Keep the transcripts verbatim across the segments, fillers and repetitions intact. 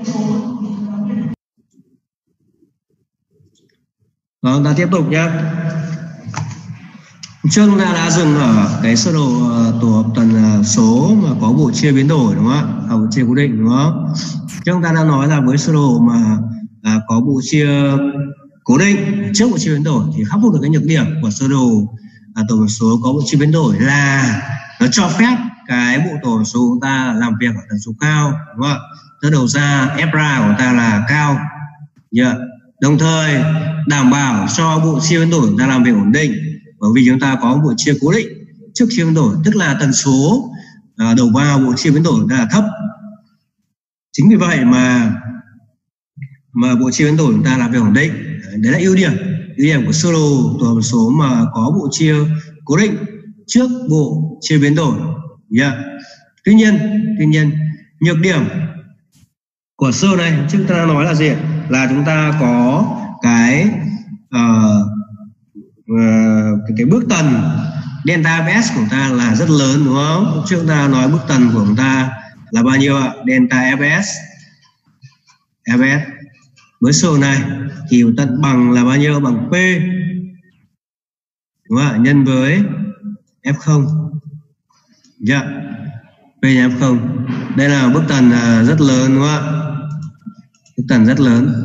Rồi, chúng ta tiếp tục nhé. Trước chúng ta đã dừng ở cái sơ đồ tổ hợp tần số mà có bộ chia biến đổi đúng không ạ? Bộ chia cố định đúng không? Trước chúng ta đã nói là với sơ đồ mà à, có bộ chia cố định trước bộ chia biến đổi thì khắc phục được cái nhược điểm của sơ đồ à, tổ hợp số có bộ chia biến đổi là nó cho phép cái bộ tổ hợp số của chúng ta làm việc ở tần số cao đúng không ạ? Từ đầu ra ép ra của chúng ta là cao, yeah. Đồng thời đảm bảo cho bộ chia biến đổi của chúng ta làm việc ổn định, bởi vì chúng ta có bộ chia cố định trước chia biến đổi, tức là tần số à, đầu vào bộ chia biến đổi của chúng ta là thấp. Chính vì vậy mà mà bộ chia biến đổi của chúng ta làm việc ổn định. Đấy là ưu điểm ưu điểm của sơ đồ tổ hợp số mà có bộ chia cố định trước bộ chia biến đổi, yeah. Tuy nhiên tuy nhiên nhược điểm của sơ này chúng ta nói là gì? Là chúng ta có cái uh, uh, cái, cái bước tần delta ép ét của chúng ta là rất lớn đúng không? Trước chúng ta nói bước tần của chúng ta là bao nhiêu ạ? Delta ép ét ép ét với sơ này thì tận bằng là bao nhiêu? Bằng P đúng không ạ? Nhân với ép không, yeah. P nhân ép không. Đây là bước tần uh, rất lớn đúng không ạ? Bước tần rất lớn.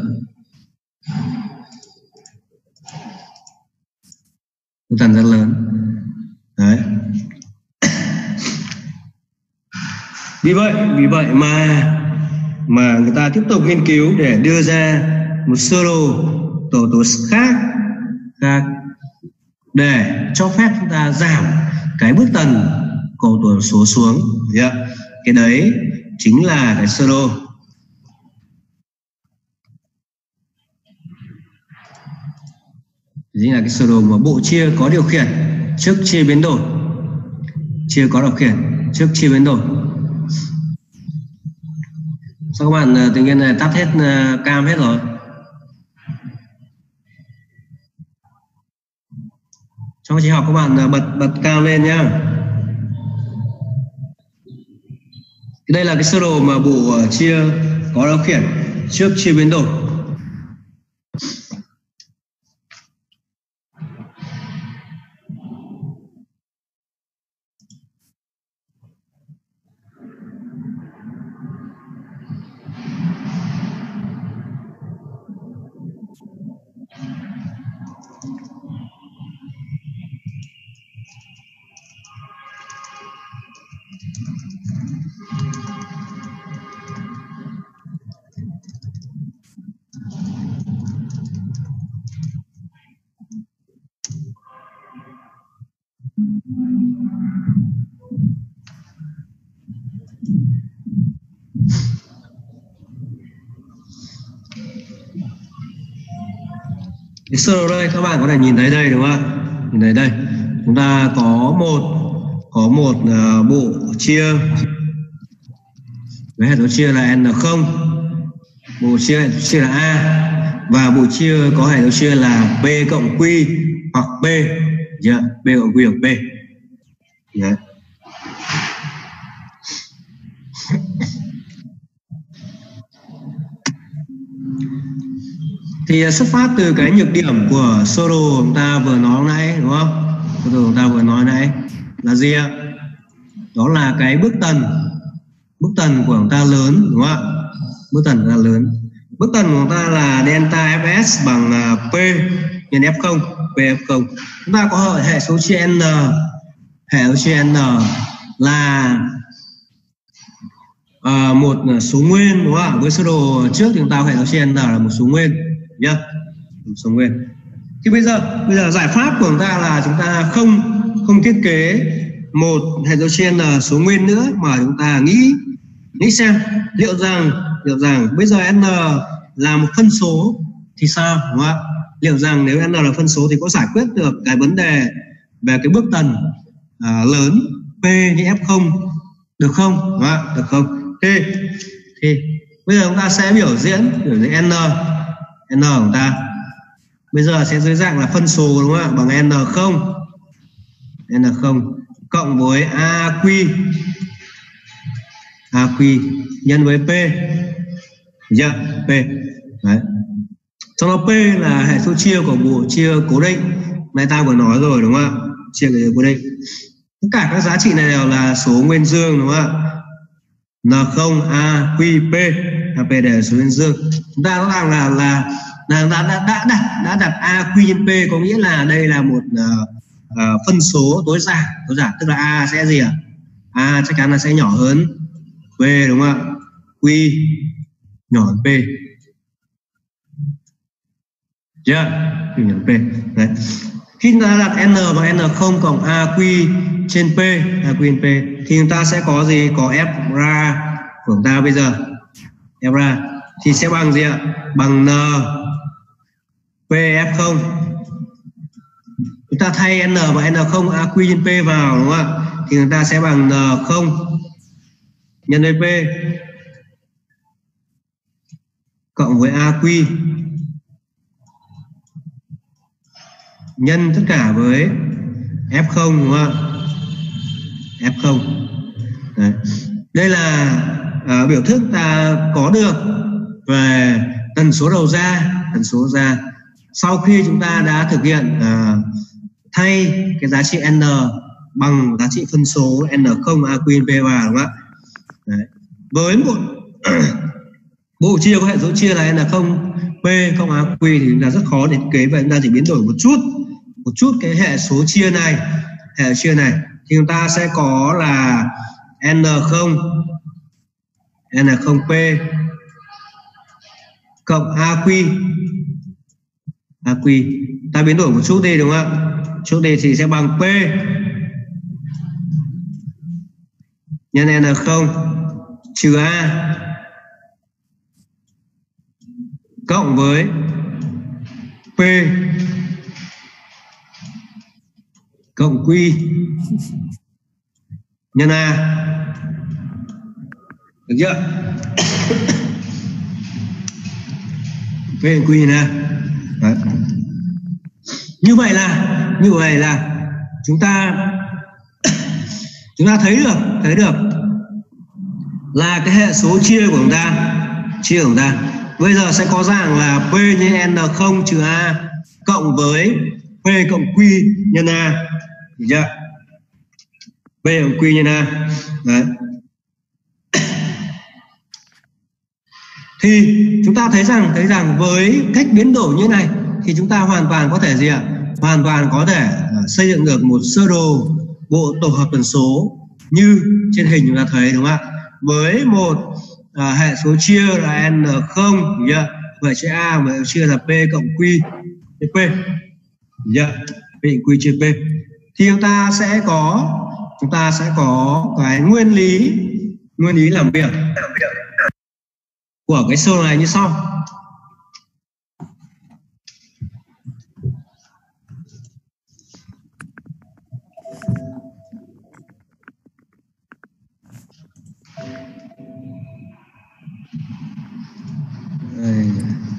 Bước tần rất lớn. Đấy. Vì vậy, vì vậy mà mà người ta tiếp tục nghiên cứu để đưa ra một sơ đồ tổ tổ khác khác để cho phép chúng ta giảm cái bước tần của tổ số xuống, yeah. Cái đấy chính là cái sơ đồ chính là cái sơ đồ mà bộ chia có điều khiển trước chia biến đổi, chia có điều khiển trước chia biến đổi. Sao các bạn tự nhiên này tắt hết cam hết rồi? Trong chị học các bạn bật bật cam lên nhá. Đây là cái sơ đồ mà bộ chia có điều khiển trước chia biến đổi. Cái sơ đồ đây các bạn có thể nhìn thấy đây đúng không ạ? Nhìn thấy đây chúng ta có một có một uh, bộ chia với hệ số chia là n không, bộ chia hệ số chia là a, và bộ chia có hệ số chia là p cộng q hoặc p, yeah. P cộng q hoặc p, yeah. Thì xuất phát từ cái nhược điểm của sơ đồ chúng ta vừa nói nãy đúng không? Sơ đồ chúng ta vừa nói nãy là gì ạ? Đó là cái bước tần bước tần của chúng ta lớn đúng không ạ? Bước tần là lớn. Bước tần của chúng ta là delta ép ét bằng P nhân ép không, P ép không. Chúng ta có hệ số chia n, hệ số chia n là uh, một số nguyên đúng không ạ? Với sơ đồ trước thì chúng ta có hệ số chia n là một số nguyên, nhá, yeah. Một số nguyên. Thì bây giờ bây giờ giải pháp của chúng ta là chúng ta không không thiết kế một hệ số chia n số nguyên nữa, mà chúng ta nghĩ nghĩ xem liệu rằng liệu rằng bây giờ n là một phân số thì sao, đúng không ạ? Liệu rằng nếu n là phân số thì có giải quyết được cái vấn đề về cái bước tần à, lớn p như ép không được không, đúng không ạ? Được không? Thì thì bây giờ chúng ta sẽ biểu diễn biểu diễn n n của chúng ta bây giờ sẽ dưới dạng là phân số đúng không ạ? Bằng n không n không cộng với aq aq nhân với p Được chưa? P. Đấy. Trong đó P là hệ số chia của bộ chia cố định. Này ta vừa nói rồi đúng không ạ? Chia cái cố định. Tất cả các giá trị này đều là số nguyên dương đúng không ạ? N không, A, Q, P. P đều là số nguyên dương. Chúng ta rõ ràng là là là đã đã đã đặt đã đặt A Q nhân P, có nghĩa là đây là một uh, uh, phân số tối giản, tối giản tức là A sẽ gì ạ? A chắc chắn là sẽ nhỏ hơn P đúng không ạ? Q nhỏ hơn P. Chưa? Q nhỏ hơn P. Đấy. Khi chúng ta đặt N bằng N không cộng A Q trên P, A Q trên P thì chúng ta sẽ có gì? Có F ra của chúng ta bây giờ. F ra thì sẽ bằng gì ạ? Bằng N P F không. Chúng ta thay N và N không A Q nhân P vào đúng không ạ? Thì người ta sẽ bằng N không nhân với P cộng với A Q nhân tất cả với F không đúng không ạ? F không. Đấy. Đây là uh, biểu thức ta có được về tần số đầu ra, tần số ra sau khi chúng ta đã thực hiện uh, thay cái giá trị N bằng giá trị phân số N không A Q P vào đúng không ạ? Đấy. Với một bộ chia có hệ số chia là N không P không A Q thì chúng ta rất khó để thiết kế, và chúng ta chỉ biến đổi một chút một chút cái hệ số chia này, hệ chia này thì chúng ta sẽ có là N không N không P cộng A Q A Q ta biến đổi một chút đi đúng không ạ? Chút đi thì sẽ bằng P nhân N không trừ A cộng với P cộng Q nhân A. Được chưa? P Q nhân A. Đấy. Như vậy là như vậy là chúng ta chúng ta thấy được thấy được là cái hệ số chia của chúng ta chia của chúng ta bây giờ sẽ có dạng là P nhân N không trừ A cộng với P cộng Q nhân A. Được chưa? P cộng Q nhân A. Đấy. Thì chúng ta thấy rằng thấy rằng với cách biến đổi như này thì chúng ta hoàn toàn có thể gì ạ? Hoàn toàn có thể uh, xây dựng được một sơ đồ bộ tổ hợp tần số như trên hình chúng ta thấy đúng không ạ? Với một uh, hệ số chia là N không, vậy chia A và chia là P cộng Q P. Yeah. P Q chia P thì chúng ta sẽ có chúng ta sẽ có cái nguyên lý nguyên lý làm việc của cái sơ này như sau. Đây.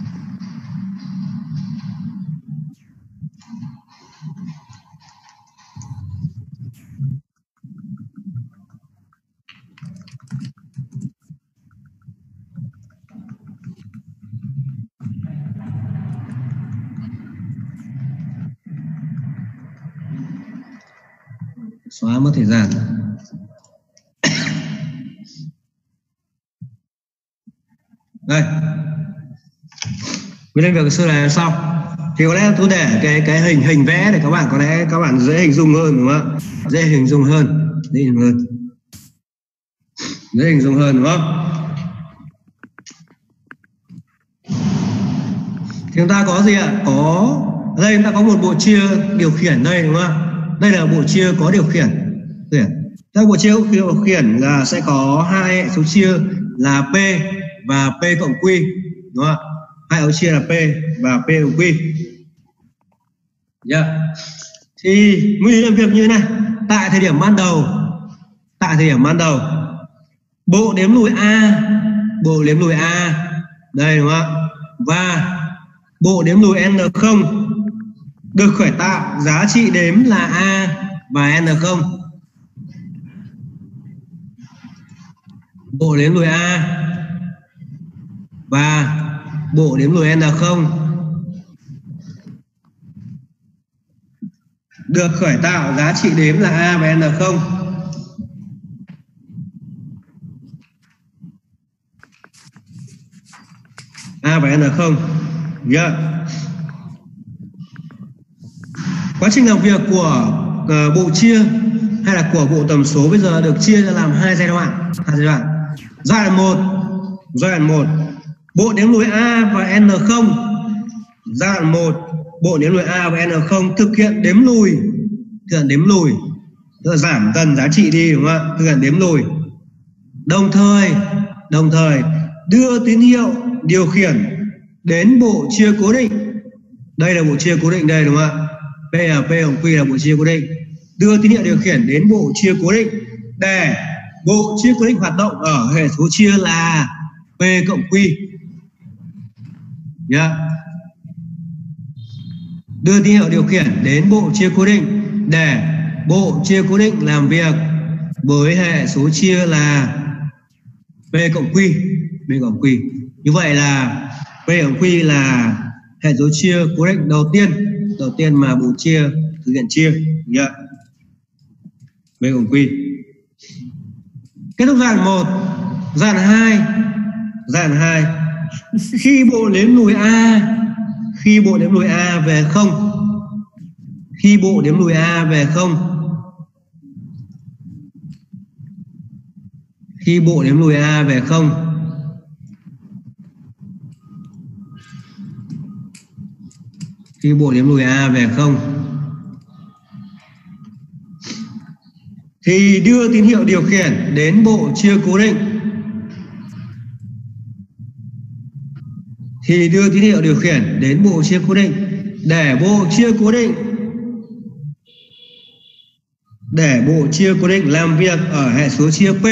Xóa mất thời gian. Đây, nguyên lý việc sơ này là sau. Thì có lẽ tôi để cái cái hình hình vẽ để các bạn có lẽ các bạn dễ hình dung hơn đúng không ạ? Dễ hình dung hơn, dễ hình dung hơn, dễ hình dung hơn đúng không? Thì chúng ta có gì ạ? Có đây chúng ta có một bộ chia điều khiển đây đúng không? Đây là bộ chia có điều khiển. Các bộ chia điều khiển là sẽ có hai hệ số chia là P và P cộng Q đúng không ạ? Hai hệ số chia là P và P cộng Q. Yeah. Thì nguyên lý làm việc như thế này. Tại thời điểm ban đầu, tại thời điểm ban đầu, bộ đếm lùi A, bộ đếm lùi A đây đúng không ạ? Và bộ đếm lùi N không được khởi tạo giá trị đếm là A và N không. Bộ đếm lùi A và bộ đếm lùi n không được khởi tạo giá trị đếm là a và n không. A và n không. Yeah. Quá trình làm việc của uh, bộ chia hay là của bộ tầm số bây giờ được chia ra làm hai giai đoạn. Hai giai đoạn. Giai đoạn một, giai đoạn một, bộ đếm lùi a và n không. Giai đoạn một, bộ đếm lùi a và n không thực hiện đếm lùi, thực hiện đếm lùi, tức là giảm dần giá trị đi, đúng không ạ? Thực hiện đếm lùi. Đồng thời, đồng thời đưa tín hiệu điều khiển đến bộ chia cố định. Đây là bộ chia cố định đây, đúng không ạ? P là P cộng Q là bộ chia cố định. Đưa tín hiệu điều khiển đến bộ chia cố định để bộ chia cố định hoạt động ở hệ số chia là P cộng Q. Yeah. Đưa tín hiệu điều khiển đến bộ chia cố định để bộ chia cố định làm việc với hệ số chia là P cộng Q. P cộng Q. Như vậy là P cộng Q là hệ số chia cố định đầu tiên, đầu tiên mà bộ chia thực hiện chia. Yeah. P cộng Q. Kết thúc giai đoạn một, giai đoạn hai, giai đoạn hai. Khi bộ đếm lùi a, khi bộ đếm lùi a về không, khi bộ đếm lùi a về không, khi bộ đếm lùi a về không, khi bộ đếm lùi a về không thì đưa tín hiệu điều khiển đến bộ chia cố định, thì đưa tín hiệu điều khiển đến bộ chia cố định để bộ chia cố định để bộ chia cố định làm việc ở hệ số chia P,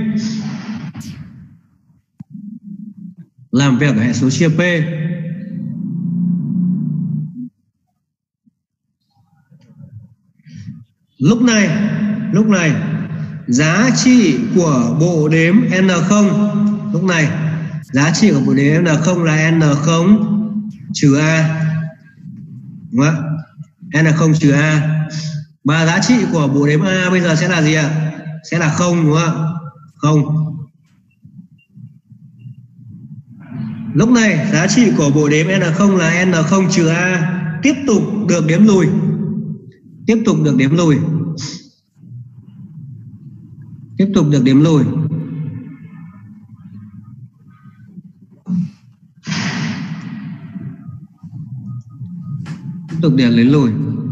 làm việc ở hệ số chia P. Lúc này, lúc này giá trị của bộ đếm n không, lúc này giá trị của bộ đếm n không là n không trừ a, đúng không ạ? N không trừ a. Và giá trị của bộ đếm a bây giờ sẽ là gì ạ? Sẽ là không, đúng không ạ? Không. Lúc này giá trị của bộ đếm n không là n không trừ a, tiếp tục được đếm lùi, tiếp tục được đếm lùi, tiếp tục được đếm lùi. Tiếp tục điểm đến lùi.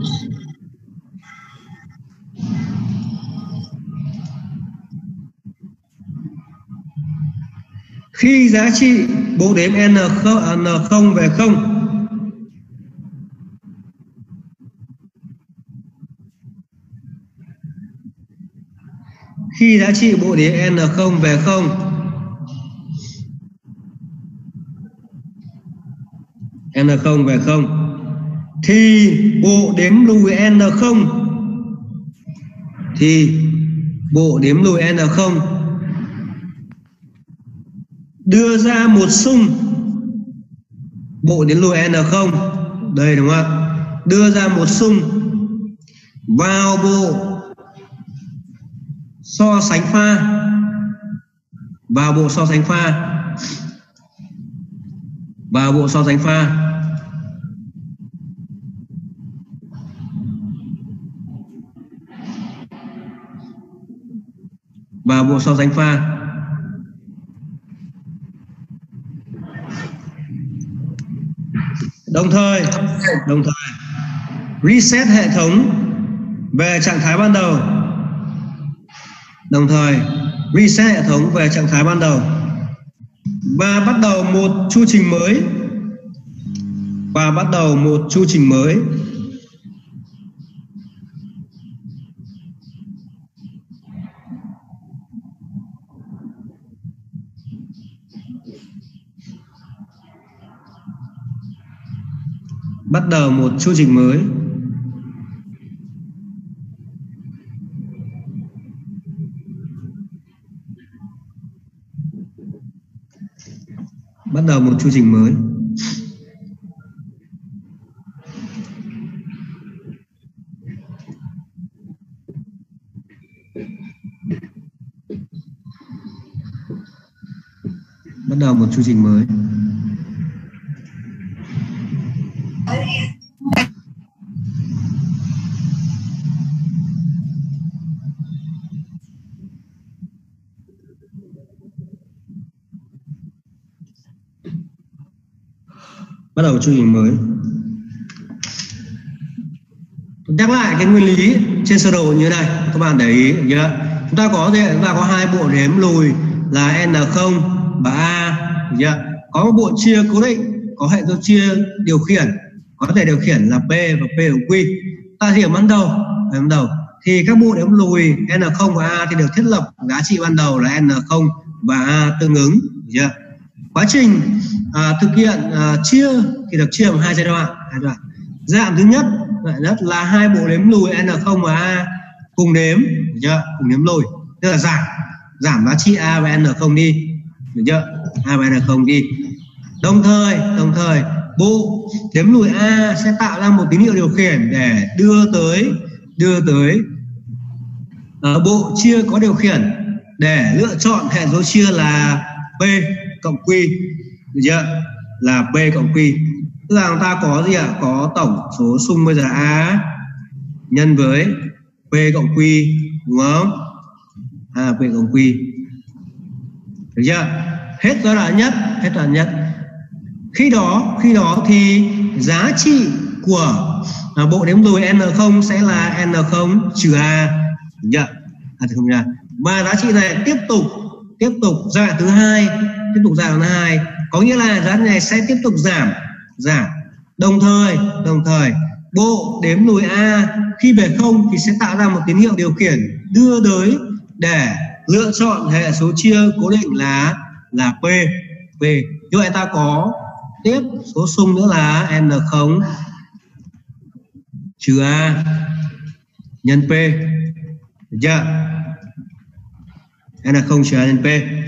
Khi giá trị bộ đếm n không về không, khi giá trị bộ đếm n không về không n không về không thì bộ đếm lùi n không thì bộ đếm lùi n không đưa ra một xung, bộ đếm lùi n không đây, đúng không ạ? Đưa ra một xung vào bộ so sánh pha, vào bộ so sánh pha, vào bộ so sánh pha. Vào bộ so sánh pha. Đồng thời, đồng thời reset hệ thống về trạng thái ban đầu. Đồng thời reset hệ thống về trạng thái ban đầu và bắt đầu một chu trình mới. Và bắt đầu một chu trình mới. Bắt đầu một chu trình mới. Bắt đầu một chu trình mới. Bắt đầu một chu trình mới. Bắt đầu chu trình mới. Nhắc lại cái nguyên lý trên sơ đồ như thế này, các bạn để ý nhớ. Chúng ta có gì? Chúng ta có hai bộ đếm lùi là N không và A. Nhớ. Có một bộ chia cố định, có hệ số chia điều khiển, có thể điều khiển là P và P của Q. Ta hiểu ban đầu, ban đầu thì các bộ đếm lùi N không và A thì được thiết lập giá trị ban đầu là N không và A tương ứng. Nhớ. Quá trình à, thực hiện à, chia thì được chia vào hai giai đoạn. Hai đoạn. Giai đoạn thứ nhất, nhất là hai bộ đếm lùi N không và A cùng đếm, được chưa? Cùng đếm lùi, tức là giảm giảm giá trị A và N không đi, được chưa? A và N không đi. Đồng thời, đồng thời bộ đếm lùi A sẽ tạo ra một tín hiệu điều khiển để đưa tới đưa tới uh, bộ chia có điều khiển để lựa chọn hệ số chia là P cộng Q, được chưa? Là P cộng Q. Tức là chúng ta có gì ạ? À? Có tổng số xung bây giờ là A nhân với P cộng Q, đúng không? À, P cộng Q. Được chưa? Hết giai đoạn nhất, hết giai đoạn nhất. Khi đó, khi đó thì giá trị của à, bộ đếm lùi N không sẽ là N không trừ A. Được chưa? À, không ra. Và giá trị này tiếp tục tiếp tục giai đoạn thứ hai, tiếp tục giai đoạn thứ hai, có nghĩa là giá trị này sẽ tiếp tục giảm giảm. Đồng thời, đồng thời bộ đếm lùi A khi về không thì sẽ tạo ra một tín hiệu điều khiển đưa tới để lựa chọn hệ số chia cố định là là P. P. Như vậy ta có tiếp số xung nữa là N không trừ A nhân P. Được chưa? N không trừ A nhân P.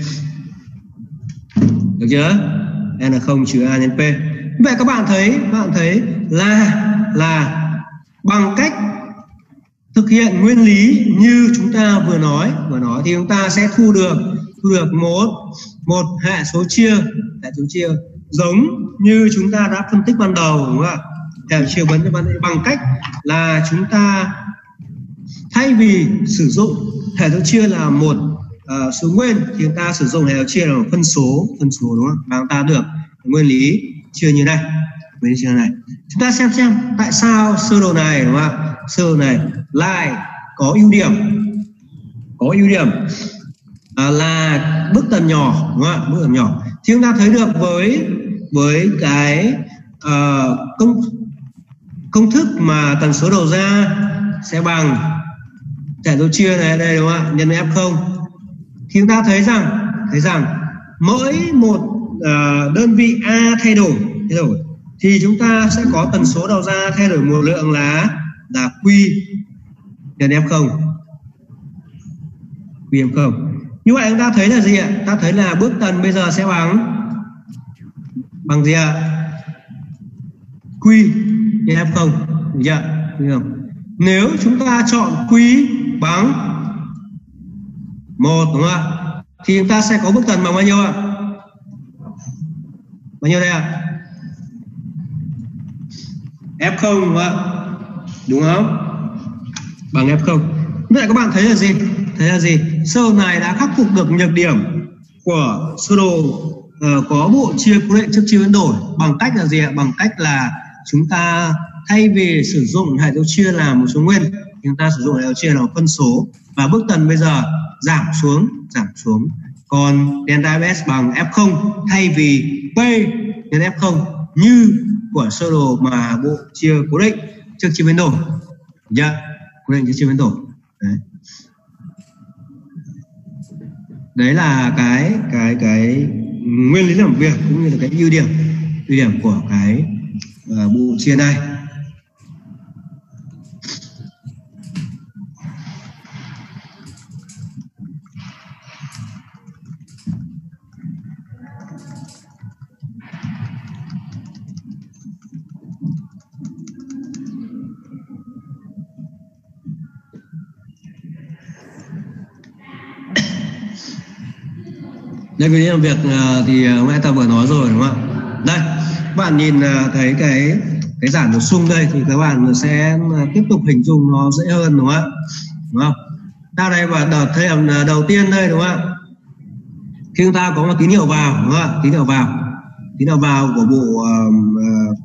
Được chưa? N không trừ A nhân P. Vậy các bạn thấy, các bạn thấy là là bằng cách thực hiện nguyên lý như chúng ta vừa nói, vừa nói thì chúng ta sẽ thu được thu được một một hệ số chia, hệ số chia giống như chúng ta đã phân tích ban đầu, đúng không ạ? Hệ số chia vấn bằng cách là chúng ta thay vì sử dụng hệ số chia là một uh, số nguyên thì chúng ta sử dụng hệ số chia là một phân số, phân số đúng không? Và chúng ta được nguyên lý chia như này, nguyên lý chia này. Chúng ta xem xem tại sao sơ đồ này, đúng không ạ? Sơ đồ này lại có ưu điểm, có ưu điểm à, là bước tần nhỏ, đúng không ạ? Bước tần nhỏ. Thì chúng ta thấy được với với cái uh, công công thức mà tần số đầu ra sẽ bằng hệ số chia này đây, đúng không ạ? Nhân với F không. Thì chúng ta thấy rằng thấy rằng mỗi một uh, đơn vị A thay đổi thay đổi thì chúng ta sẽ có tần số đầu ra thay đổi một lượng là là Q nhân F không. Q F không. Như vậy chúng ta thấy là gì ạ? Ta thấy là bước tần bây giờ sẽ bằng bằng gì ạ? Q nhân F không. Được chưa? Được không? Nếu chúng ta chọn Q bằng một, đúng không ạ? Thì chúng ta sẽ có bước tần bằng bao nhiêu ạ? Bao nhiêu đây ạ? F không, đúng không ạ? Đúng không? Bằng F không. Như vậy các bạn thấy là gì? Thấy là gì? Sơ đồ này đã khắc phục được nhược điểm của sơ đồ uh, có bộ chia cố định trước chia biến đổi bằng cách là gì ạ? Bằng cách là chúng ta thay vì sử dụng hệ số chia là một số nguyên, chúng ta sử dụng hệ số chia là một phân số, và bước tần bây giờ giảm xuống, giảm xuống. Còn delta F S bằng F không thay vì P nhân F không như của sơ đồ mà bộ chia cố định trước chia biến đổi. Dạ, yeah. Cố định trước chia biến đổi. Đấy. Đấy là cái cái cái nguyên lý làm việc cũng như là cái ưu điểm ưu điểm của cái uh, bộ chia này. Đây cái làm việc uh, thì uh, mẹ ta vừa nói rồi đúng không ạ? Đây các bạn nhìn uh, thấy cái cái giảm bổ sung đây thì các bạn sẽ uh, tiếp tục hình dung nó dễ hơn đúng không ạ? Đúng không? Ta đây và đợt thêm uh, đầu tiên đây đúng không ạ? Khi chúng ta có một tín hiệu vào đúng không ạ? Tín hiệu vào tín hiệu vào của bộ uh, uh,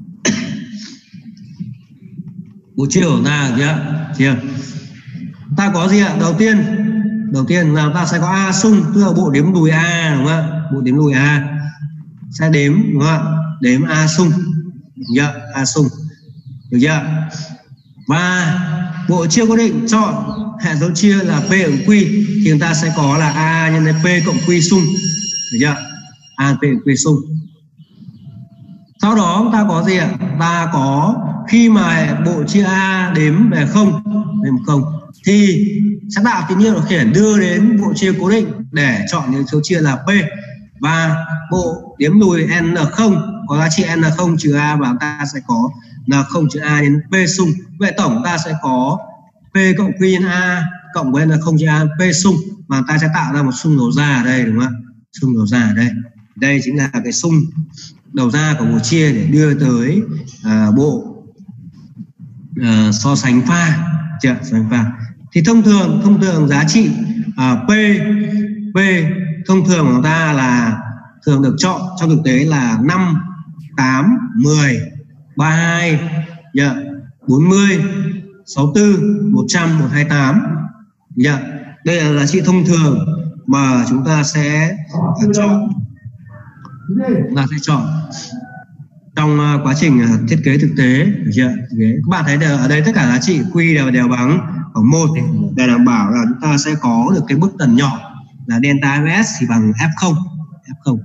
bộ chia của ta chưa chưa ta có gì ạ? Đầu tiên đầu tiên là ta sẽ có A sung, tức là bộ đếm lùi A đúng không ạ? Bộ đếm lùi A sẽ đếm đúng không ạ? Đếm A sung, dạ A sung, được chưa? Và bộ chia cố định chọn hệ số chia là P cộng Q thì chúng ta sẽ có là A nhân với P cộng Q sung, được chưa? A P cộng Q sung. Sau đó chúng ta có gì ạ? Ta có khi mà bộ chia A đếm về không, đếm không thì sẽ tạo tín hiệu điều khiển đưa đến bộ chia cố định để chọn những số chia là P, và bộ đếm lùi n không có giá trị n không trừ A và ta sẽ có n không trừ A đến P sung. Vậy tổng ta sẽ có P cộng Q nhân A cộng với n không trừ A P sung, mà ta sẽ tạo ra một xung đầu ra ở đây đúng không ạ? Xung đầu ra ở đây. Đây chính là cái xung đầu ra của bộ chia để đưa tới à, bộ à, so sánh pha, chưa? So sánh pha. Thì thông thường thông thường giá trị à, P P thông thường của chúng ta là thường được chọn trong thực tế là năm, tám, mười, ba mươi hai, yeah, bốn mươi, sáu mươi tư, một trăm, một trăm hai mươi tám. Yeah. Đây là giá trị thông thường mà chúng ta sẽ chọn chúng ta sẽ chọn trong uh, quá trình uh, thiết kế thực tế, được chưa? Các bạn thấy được ở đây tất cả giá trị Q đều đều bằng khoảng một để đảm bảo là chúng ta sẽ có được cái mức tần nhỏ là delta F S thì bằng F không, F không,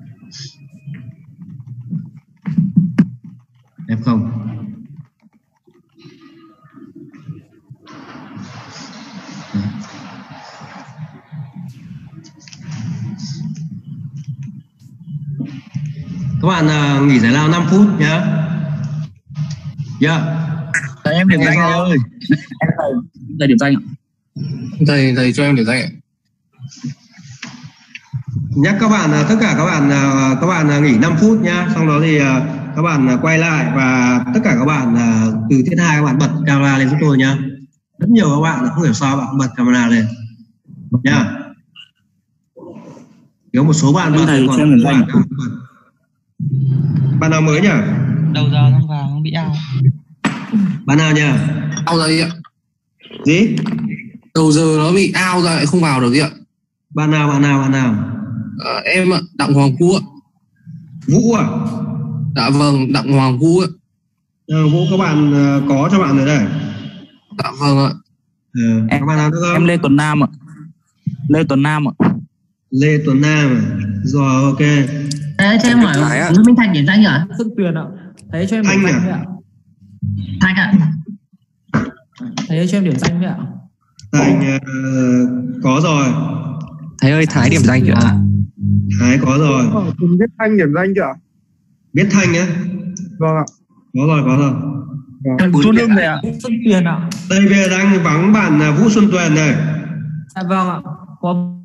F không. Các bạn uh, nghỉ giải lao năm phút nhé. Dạ. Thầy em điểm danh thầy ơi. Em thầy, thầy điểm danh ạ. Thầy thầy cho em điểm danh ạ. Nhắc các bạn tất cả các bạn các bạn nghỉ năm phút nhá. Xong đó thì các bạn quay lại và tất cả các bạn từ tiết hai các bạn bật camera lên giúp tôi nhá. Rất nhiều các bạn không hiểu sao bạn bật camera lên nhá. Có một số bạn bật còn các bạn không bật. Bạn nào mới nhỉ? Đầu giờ không vào không bị ao. Bạn nào nhỉ? Ao ra đi ạ. Gì? Đầu giờ nó bị ao ra lại không vào được gì ạ. Bạn nào bạn nào bạn nào? À, em ạ, Đặng Hoàng Vũ ạ. Vũ à? Dạ vâng, Đặng Hoàng Vũ ạ. Ờ, Vũ các bạn uh, có cho bạn rồi đây. Dạ vâng ạ. Ừ, em, các bạn nào nữa không? Em Lê Tuấn Nam ạ. Lê Tuấn Nam ạ. Lê Tuấn Nam à? Rồi ok. Thế cho em hỏi Nguyễn Minh Thành điểm danh ạ? Sức Tuyền ạ. Thấy cho em Thanh điểm danh à? với ạ. Thành ạ. Thấy cho em điểm danh với ạ. Thành uh, có rồi. Thầy ơi, Thái điểm danh chưa ạ? Thái có rồi. Cùng biết Thanh điểm danh chưa? Biết Thanh á? Vâng ạ. Có rồi, có rồi. Vâng. Xuân Hưng này ạ. Xuân Tuyền ạ. Đây bây giờ đang vắng bạn Vũ Xuân Tuyền này. À, vâng ạ. Có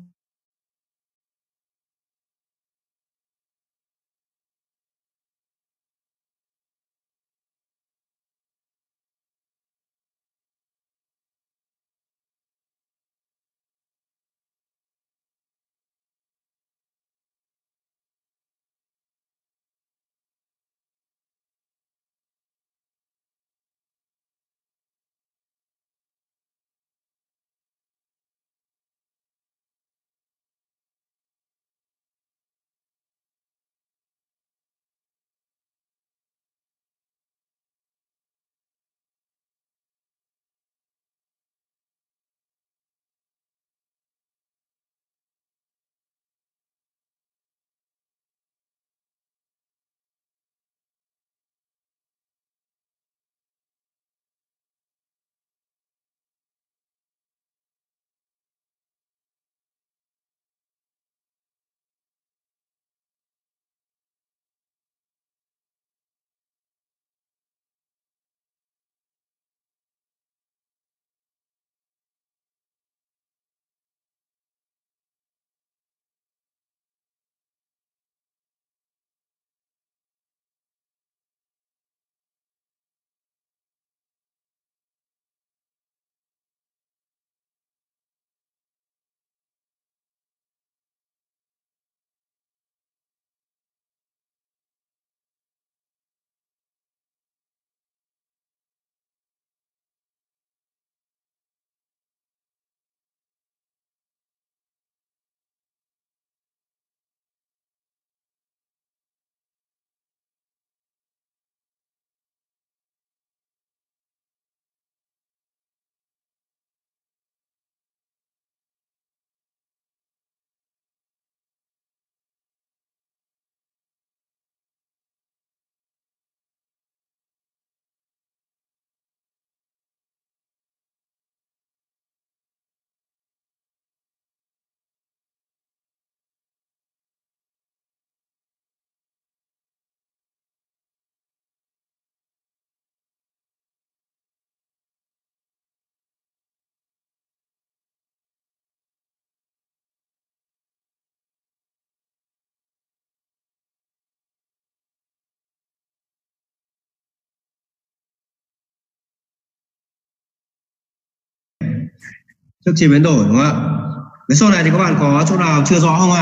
trước chia biến đổi đúng không ạ? Cái số này thì các bạn có chỗ nào chưa rõ không ạ?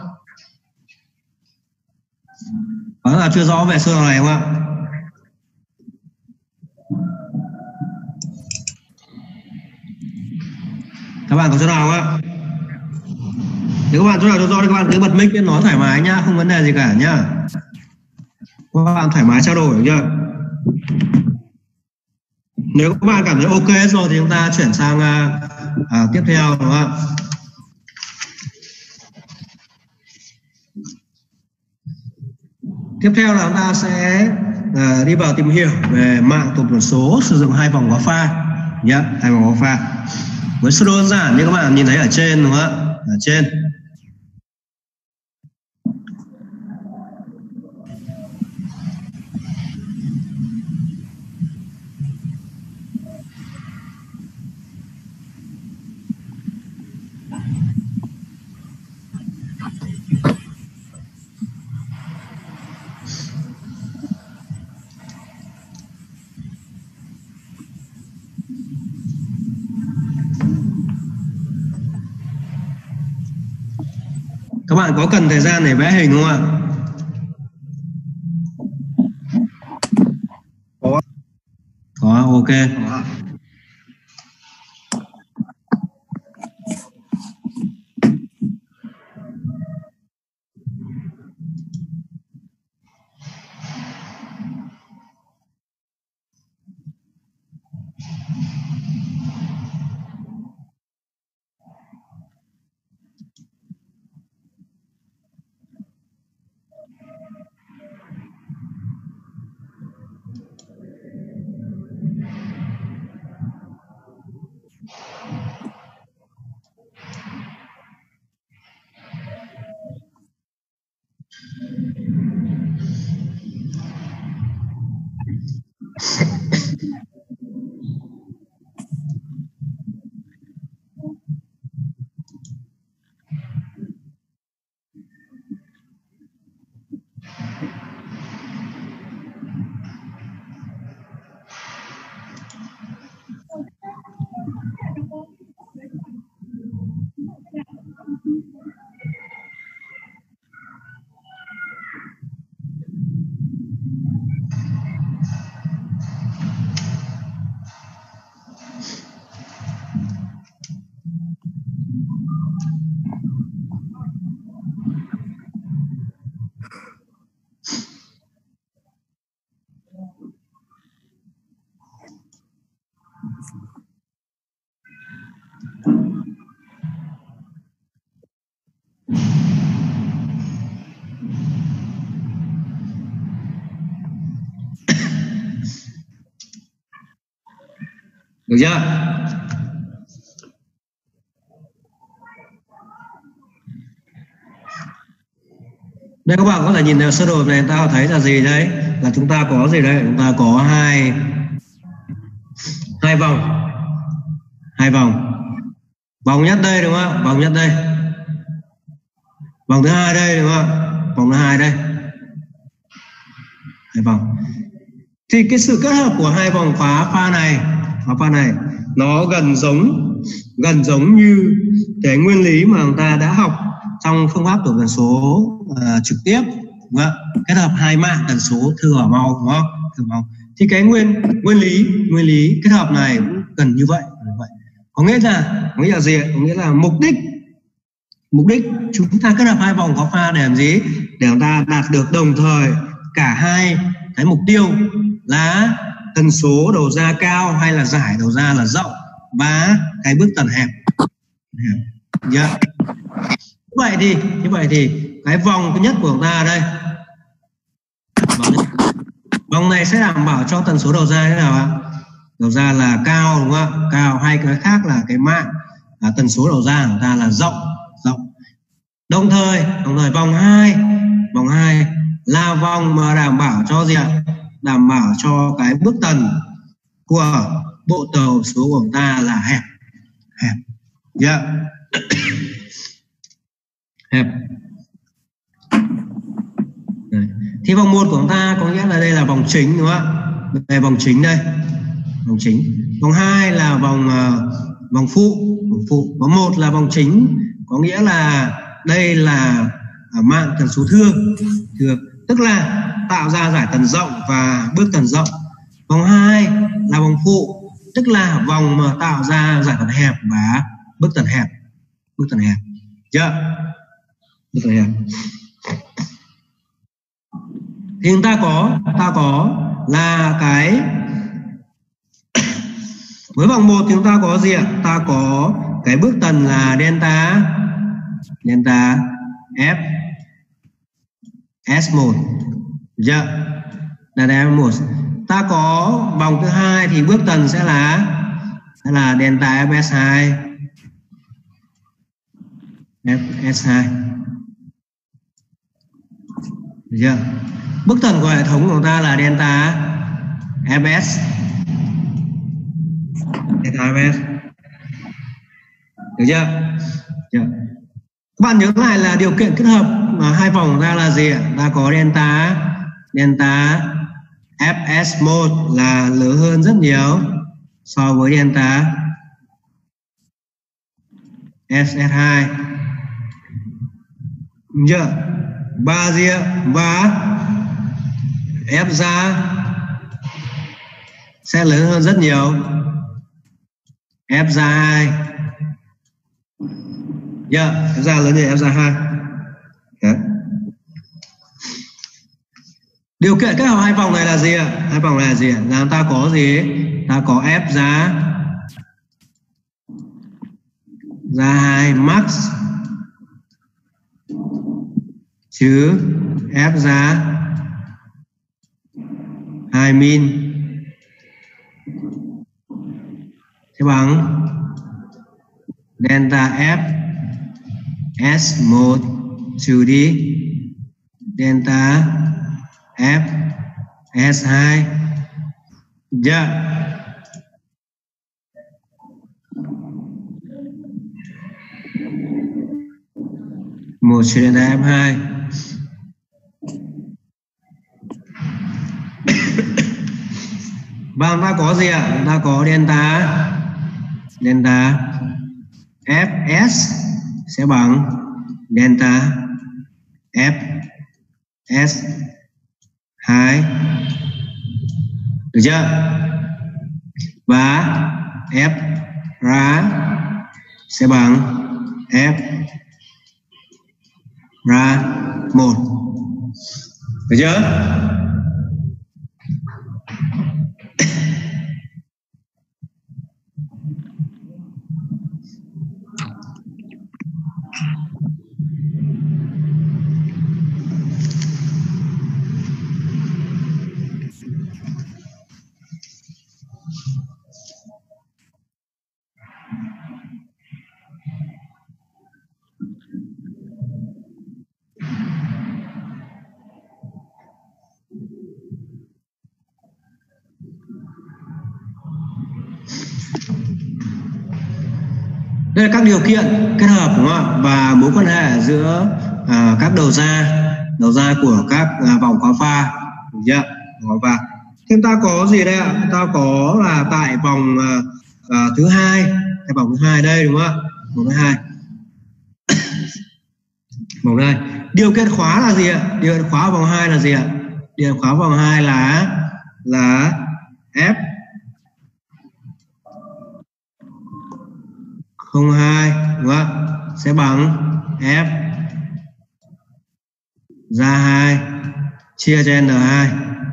Có là chưa rõ về số này không ạ? Các bạn có chỗ nào không ạ? Nếu các bạn chỗ nào chưa rõ thì các bạn cứ bật mic lên nói thoải mái nhá, không vấn đề gì cả nhá. Các bạn thoải mái trao đổi được chưa? Nếu các bạn cảm thấy ok rồi thì chúng ta chuyển sang à, à, tiếp theo đúng không ạ? Tiếp theo là chúng ta sẽ à, đi vào tìm hiểu về mạng tổng tần số sử dụng hai vòng có pha nhé, hai vòng có pha với sơ đồ đơn giản như các bạn nhìn thấy ở trên đúng không ạ? Ở trên các bạn có cần thời gian để vẽ hình không ạ? Có. Có, ok. Có. Được chưa? Đây các bạn có thể nhìn thấy sơ đồ này, ta có thấy là gì đấy? Là chúng ta có gì đấy? Chúng ta có hai hai vòng, hai vòng. Vòng nhất đây đúng không ạ? Vòng nhất đây. Vòng thứ hai đây đúng không ạ? Vòng thứ hai đây. Hai vòng. Thì cái sự kết hợp của hai vòng khóa pha này, khóa pha này nó gần giống gần giống như cái nguyên lý mà chúng ta đã học trong phương pháp tổng tần số uh, trực tiếp, đúng không? Kết hợp hai mạng tần số thừa và mau, đúng không? Thừa mau. Thì cái nguyên nguyên lý nguyên lý kết hợp này cũng gần như vậy, như vậy. Có nghĩa là có nghĩa là gì? Có nghĩa là mục đích mục đích chúng ta kết hợp hai vòng có pha để làm gì? Để chúng ta đạt được đồng thời cả hai cái mục tiêu là tần số đầu ra cao hay là giải đầu ra là rộng và cái bước tần hẹp. Yeah. Như vậy thì như vậy thì cái vòng thứ nhất của chúng ta đây, vòng, vòng này sẽ đảm bảo cho tần số đầu ra thế nào ạ? Đầu ra là cao đúng không ạ? Cao, hay cái khác là cái mạng à, tần số đầu ra của chúng ta là rộng rộng. Đồng thời đồng thời vòng hai vòng hai là vòng mà đảm bảo cho gì ạ? Đảm bảo cho cái bước tần của bộ tần số của chúng ta là hẹp hẹp. Yeah. Hẹp. Đấy. Thì vòng một của chúng ta có nghĩa là đây là vòng chính đúng không ạ? Đây vòng chính đây, vòng chính. Vòng hai là vòng uh, vòng phụ đúng vòng phụ. Có một là vòng chính, có nghĩa là đây là mạng tần số thưa, thưa tức là tạo ra giải tần rộng và bước tần rộng. Vòng hai là vòng phụ, tức là vòng mà tạo ra giải tần hẹp và bước tần hẹp, bước tần hẹp. Chưa? Bước tần hẹp. Thì chúng ta có ta có là cái với vòng một thì chúng ta có gì ạ? Ta có cái bước tần là delta delta F S một. Dạ. Delta F một. Ta có vòng thứ hai thì bước tần sẽ là sẽ là delta F S hai. F S hai. Dạ. Bước tần của hệ thống của ta là delta F S. Delta F S. Được chưa? Chưa? Các bạn nhớ lại là điều kiện kết hợp hai vòng ra là gì ạ? Ta có delta delta F S một là lớn hơn rất nhiều so với delta F S hai. Được chưa? Ba gì ạ? Và F ra sẽ lớn hơn rất nhiều F ra hai. Yeah, F ra lớn hơn F ra hai. Okay. Điều kiện kết hợp hai vòng này là gì ạ? Hai vòng này là gì ạ? Là ta có gì? Ta có F ra ra hai max chứ F ra hai min sẽ bằng delta F S một trừ đi delta F S hai. Dạ. Một trừ delta F hai. Và ta có gì ạ? Ta có delta delta F S sẽ bằng delta F S hai. Được chưa? Và F ra sẽ bằng F ra một. Được chưa? Đây là các điều kiện kết hợp đúng không ạ? Và mối quan hệ giữa à, các đầu ra đầu ra của các à, vòng khóa pha. Được chưa? Vòng pha. Thêm ta có gì đây ạ? Ta có là tại vòng à, à, thứ hai, cái vòng thứ hai đây đúng không ạ? Vòng thứ hai. Vòng hai. Điều kiện khóa là gì ạ? Điều kiện khóa vòng hai là gì ạ? Điều kiện khóa vòng hai là là F không hai đúng không ạ? Sẽ bằng F ra hai chia cho N hai.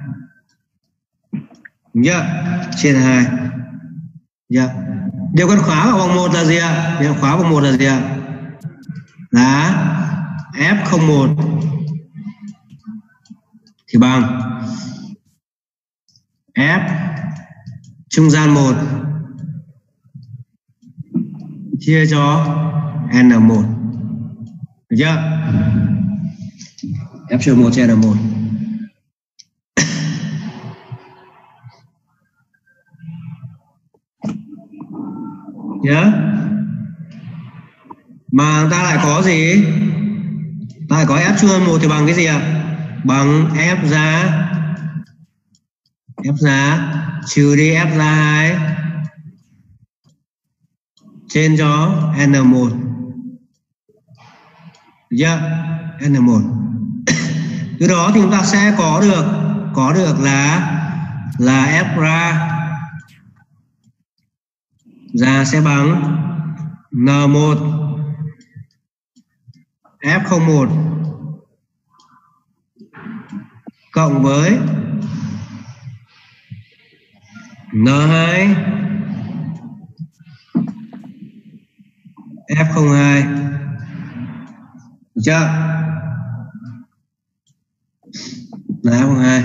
Đúng chưa? Chia cho hai. Dạ. Điều kiện khóa vào vòng một là gì ạ? Điều kiện khóa vòng một là gì ạ? Là F không một thì bằng F trung gian một chia cho N một. Được chưa? F trừ một chia N một. Nhớ. Mà ta lại có gì? Ta lại có F trừ một thì bằng cái gì ạ? Bằng F ra F ra trừ đi F ra hai trên cho N một. Được chưa? N một. Từ đó thì chúng ta sẽ có được có được là là F ra ra sẽ bằng N một F không một cộng với N hai F không hai. Được chưa? Là F không hai.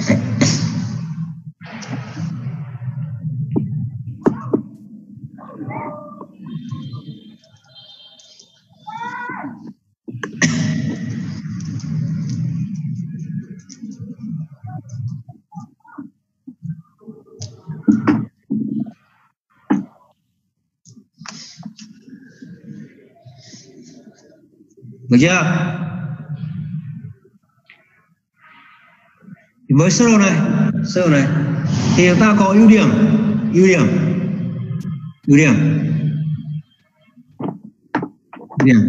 Được chưa? Thì với sơ đồ này, sơ đồ này thì chúng ta có ưu điểm, ưu điểm, ưu điểm, ưu điểm.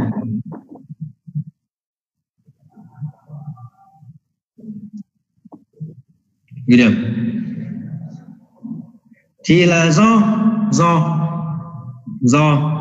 Ưu điểm thì là do do do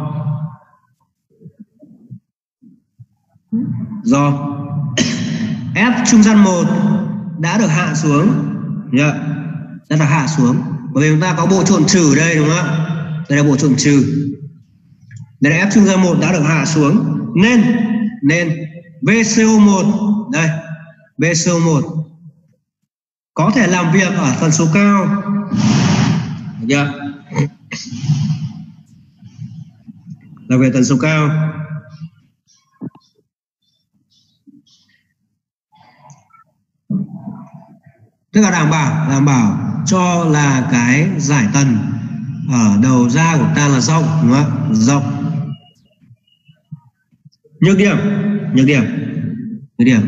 do F trung gian một đã được hạ xuống, yeah, đã được hạ xuống bởi vì chúng ta có bộ trộn trừ đây đúng không ạ? Đây là bộ trộn trừ. Đây là F trung gian một đã được hạ xuống nên nên vê xê o một đây, vê xê o một có thể làm việc ở tần số cao. Được chưa? Làm việc tần số cao. Tức là đảm bảo đảm bảo cho là cái giải tần ở đầu ra của ta là rộng, đúng không ạ? Rộng. Nhược điểm, nhược điểm, nhược điểm,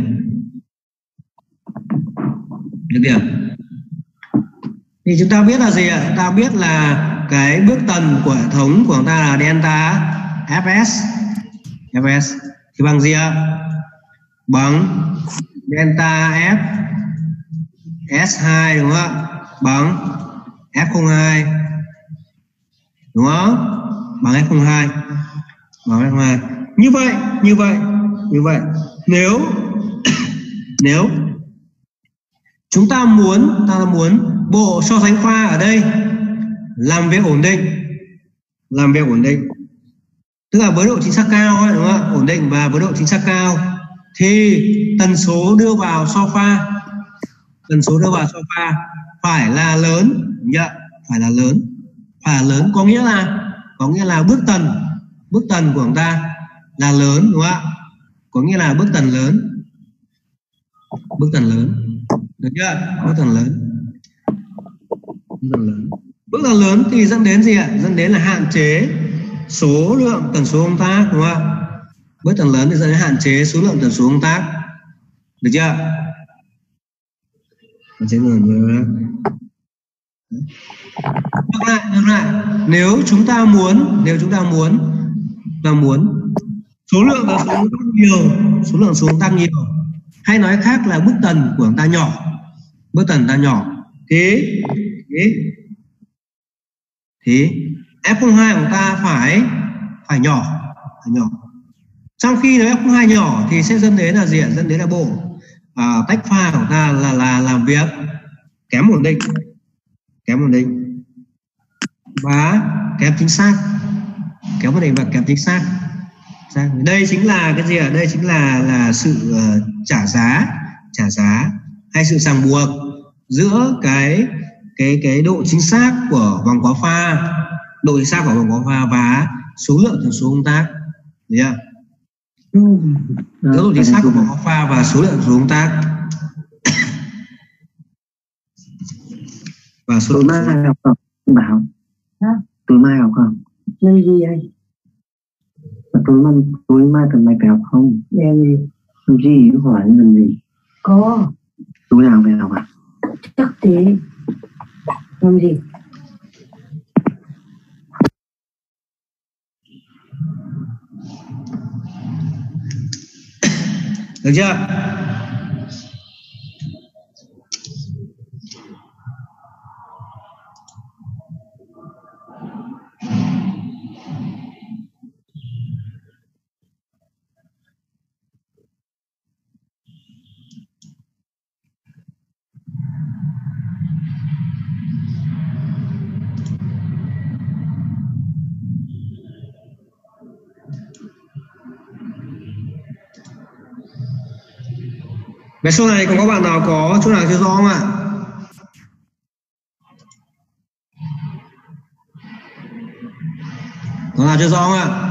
nhược điểm. Thì chúng ta biết là gì ạ? Ta biết là cái bước tần của hệ thống của chúng ta là delta ép ét, ép ét thì bằng gì ạ? Bằng delta F S hai đúng không ạ? Bằng F không hai đúng không? Bằng F không hai. Bằng F không hai. Như vậy, như vậy, như vậy nếu nếu chúng ta muốn ta muốn bộ so sánh pha ở đây làm việc ổn định, làm việc ổn định, tức là với độ chính xác cao ấy, đúng không ạ? Ổn định và với độ chính xác cao thì tần số đưa vào so pha tần số đưa vào so pha phải là lớn, nhận phải là lớn, phải là lớn có nghĩa là có nghĩa là bước tần bước tần của chúng ta là lớn, đúng không ạ? Có nghĩa là bước tần lớn, bước tần lớn, được chưa? Bước tần lớn, bước tần lớn, bước tần lớn thì dẫn đến gì ạ? Dẫn đến là hạn chế số lượng tần số công tác, đúng không ạ? Bước tần lớn thì dẫn đến hạn chế số lượng tần số công tác, được chưa? Ngược lại, ngược lại, nếu chúng ta muốn nếu chúng ta muốn là muốn số lượng tần số tăng nhiều, số lượng số tăng nhiều, hay nói khác là bước tần của chúng ta nhỏ, bước tần ta nhỏ, thì thì, thì F không hai của ta phải phải nhỏ, phải nhỏ. Trong khi nếu F không hai nhỏ thì sẽ dẫn đến là gì ạ? Dẫn đến là bộ à, tách pha của ta là là làm việc kém ổn định, kém ổn định và kém chính xác, kém ổn định và kém chính xác. Đây chính là cái gì ạ? Đây chính là là sự uh, trả giá, trả giá hay sự ràng buộc giữa cái cái cái độ chính xác của vòng quá pha, độ chính xác của vòng quá pha và số lượng tần số công tác, được chưa? Giữa độ chính xác của vòng quá pha và số lượng tần số công tác. Và số tối mai học không? Bảo hả? Tối mai học không? Nên gì đây? Tối mai tối mai cần mày phải học không? Làm gì? Làm gì? Hỏi làm gì? Có. Tối nào phải học à? Chắc thế. Làm gì? Được chưa? Cái số này còn có bạn nào có chỗ nào chưa rõ không ạ? Có nào chưa rõ không ạ?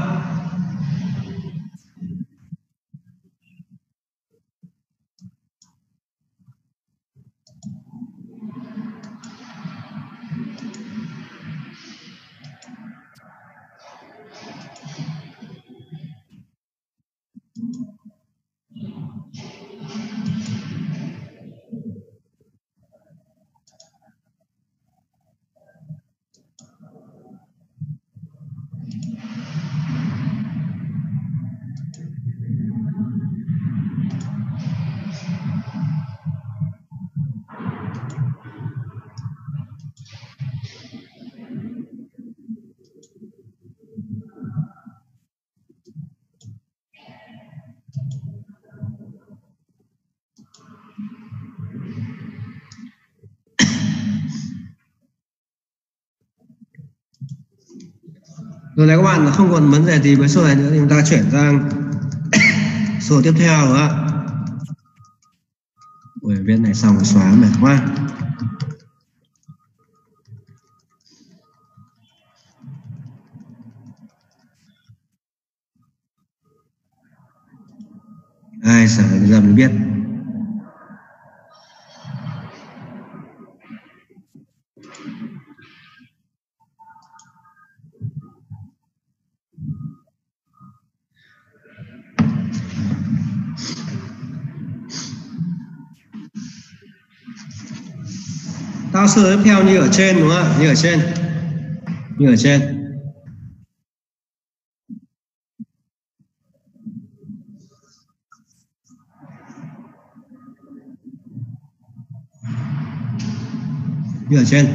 Rồi này các bạn không còn vấn đề gì với số này nữa thì chúng ta chuyển sang số tiếp theo nữa ạ. Ui, viên này xong rồi xóa mệt quá. Ai sợ giờ mới biết. Tao sửa tiếp theo như ở trên đúng không ạ? Như ở trên. Như ở trên. Như ở trên.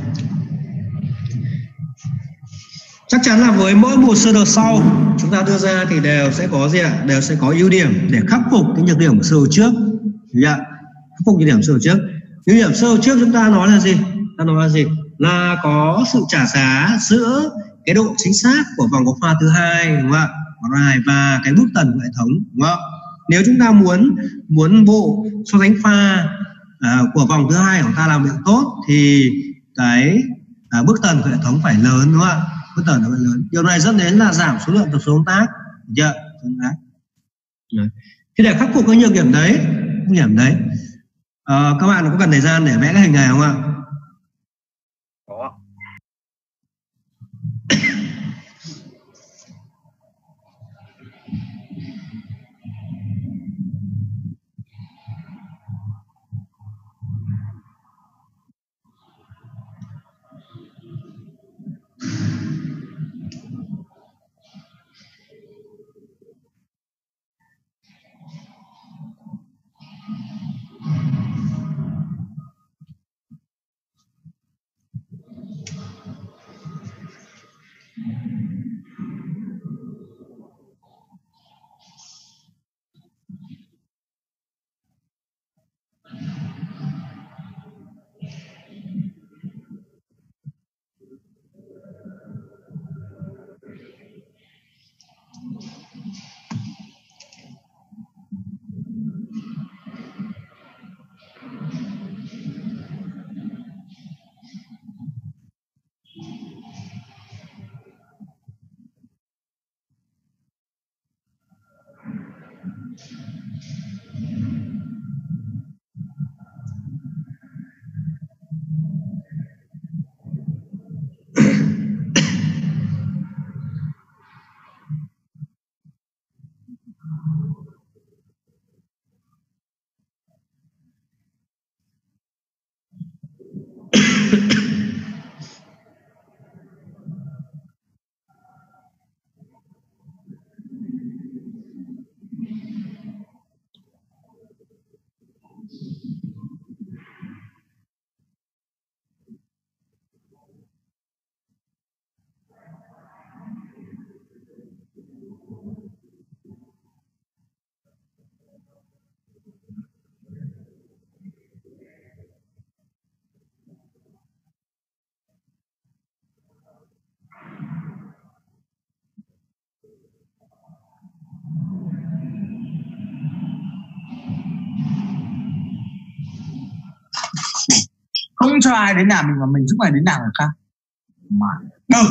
Chắc chắn là với mỗi một sơ đồ sau chúng ta đưa ra thì đều sẽ có gì ạ? Đều sẽ có ưu điểm để khắc phục cái nhược điểm của sơ đồ trước. Dạ. Khắc phục nhược điểm sơ đồ trước. Nhược điểm sơ đồ trước chúng ta nói là gì? Ta nói là gì? Là có sự trả giá giữa cái độ chính xác của vòng góc pha thứ hai, đúng không ạ? Và cái bước tần của hệ thống, đúng không? Nếu chúng ta muốn muốn bộ so sánh pha à, của vòng thứ hai của ta làm việc tốt thì cái à, bước tần của hệ thống phải lớn, đúng không ạ? Bước tần nó phải lớn. Điều này dẫn đến là giảm số lượng tập số động tác. Được chưa? Thế để khắc phục cái nhược điểm đấy, nhược điểm đấy, à, các bạn có cần thời gian để vẽ cái hình này không ạ? Có. Không cho ai đến nhà mình mà mình giúp mày đến nhà người khác. Mà được.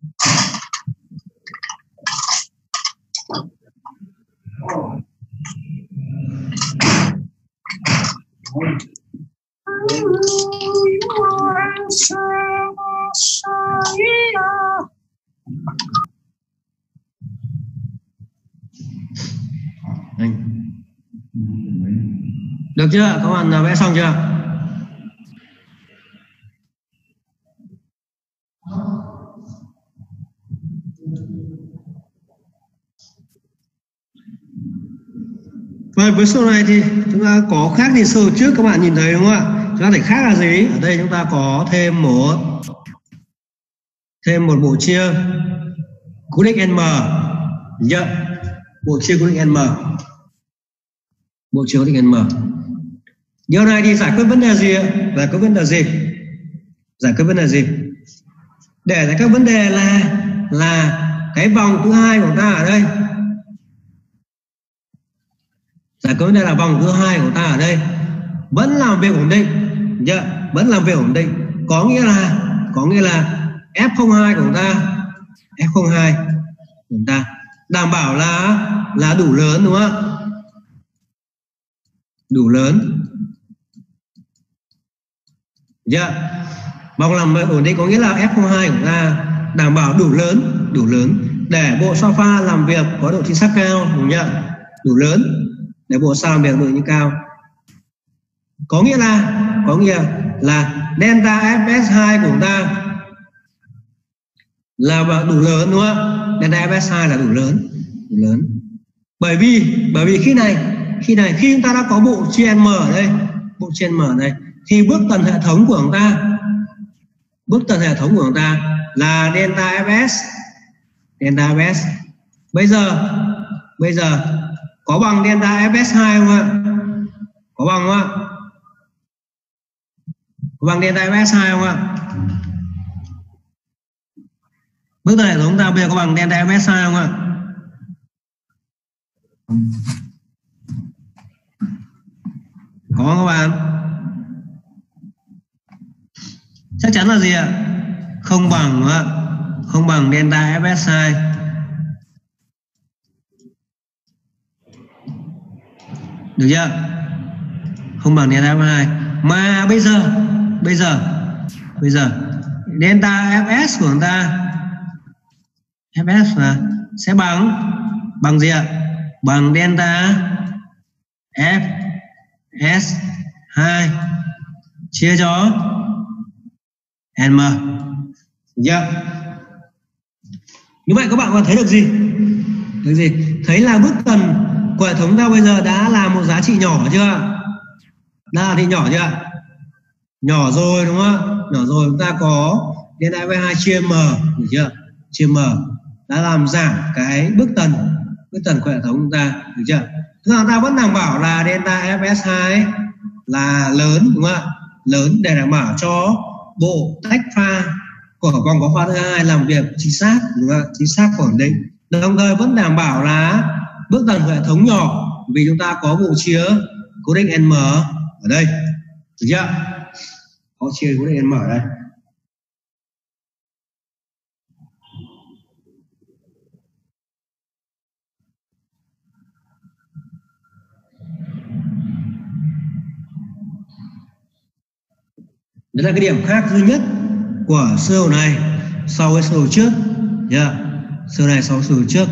Được chưa? Các bạn vẽ xong chưa? Và với số này thì chúng ta có khác gì số trước, các bạn nhìn thấy đúng không ạ? Chúng ta thể khác là gì? Ở đây chúng ta có thêm một thêm một bộ chia cố định n m. Nhận bộ chia cố định n m. Bộ chia cố định n m. Điều này thì giải quyết vấn đề gì ạ? Giải quyết vấn đề gì? Giải quyết vấn đề gì? Để giải quyết vấn đề là là cái vòng thứ hai của ta ở đây. Giải quyết vấn đề là vòng thứ hai của ta ở đây vẫn làm việc ổn định. Dạ, vẫn làm việc ổn định. Có nghĩa là có nghĩa là F không hai của chúng ta, F không hai của chúng ta đảm bảo là là đủ lớn đúng không ạ? Đủ lớn. Dạ. Vòng làm việc ổn định có nghĩa là F không hai của chúng ta đảm bảo đủ lớn, đủ lớn để bộ sao pha làm việc có độ chính xác cao, đúng không? Đủ lớn để bộ sao làm việc độ chính cao. Có nghĩa là có nghĩa là delta ép ét hai của chúng ta là đủ lớn đúng không ạ? Delta ép ét hai là đủ lớn, đủ lớn. Bởi vì bởi vì khi này khi này khi chúng ta đã có bộ chia n m ở đây, bộ chia n m ở đây thì bước tần hệ thống của chúng ta bước tần hệ thống của chúng ta là delta ép ét, delta ép ét. Bây giờ bây giờ có bằng delta ép ét hai không ạ? Có bằng không ạ? Có bằng delta ép ét hai không ạ? Bước tần hệ thống chúng ta bây giờ có bằng delta ép ét hai không ạ? Có không các bạn? Chắc chắn là gì ạ? Không bằng đúng không ạ? Không bằng delta ép ét hai. Được chưa? Không bằng delta ép ét hai. Mà bây giờ bây giờ bây giờ delta ép ét của chúng ta ép ét là sẽ bằng bằng gì ạ? Bằng delta ép ét hai chia cho n m. Dạ. Như vậy các bạn có thấy được gì? Được gì? Thấy là bước tần của hệ thống ta bây giờ đã là một giá trị nhỏ chưa? Đã là thị nhỏ chưa? Nhỏ rồi đúng không? Nhỏ rồi, chúng ta có delta ép ét hai chia m, được chưa? Chia m đã làm giảm cái bước tần bước tần của hệ thống chúng ta, được chưa? Tức là ta vẫn đảm bảo là delta ép ét hai là lớn đúng không ạ? Lớn để đảm bảo cho bộ tách pha của vòng có pha thứ hai làm việc chính xác, đúng không? Chính xác và ổn định. Đồng thời vẫn đảm bảo là bước tần của hệ thống nhỏ vì chúng ta có bộ chia cố định n m ở đây, được chưa? Có chia cố định n m ở đây. Đấy là cái điểm khác duy nhất của sơ đồ này so với sơ đồ trước. Yeah. Sơ đồ này so với sơ đồ trước.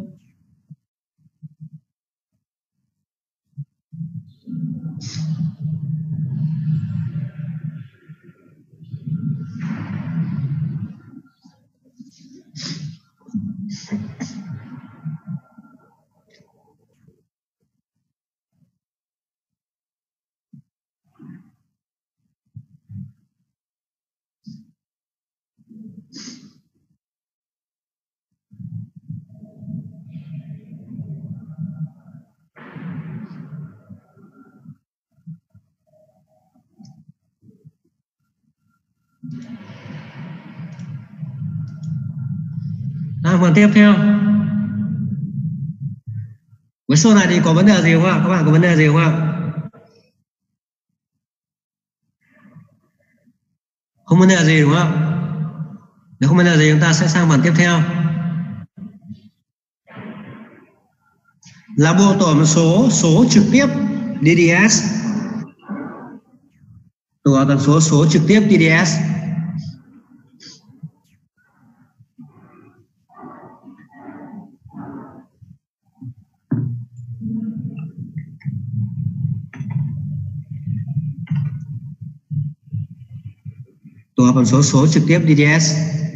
À, phần tiếp theo với số này thì có vấn đề gì không ạ? Các bạn có vấn đề gì không ạ? Không vấn đề gì đúng không? Nếu không vấn đề gì chúng ta sẽ sang phần tiếp theo. Là bộ tổ hợp số số trực tiếp đê đê ét. Tổ hợp tần số số trực tiếp đê đê ét. Tổ hợp tần số số trực tiếp đê đê ét.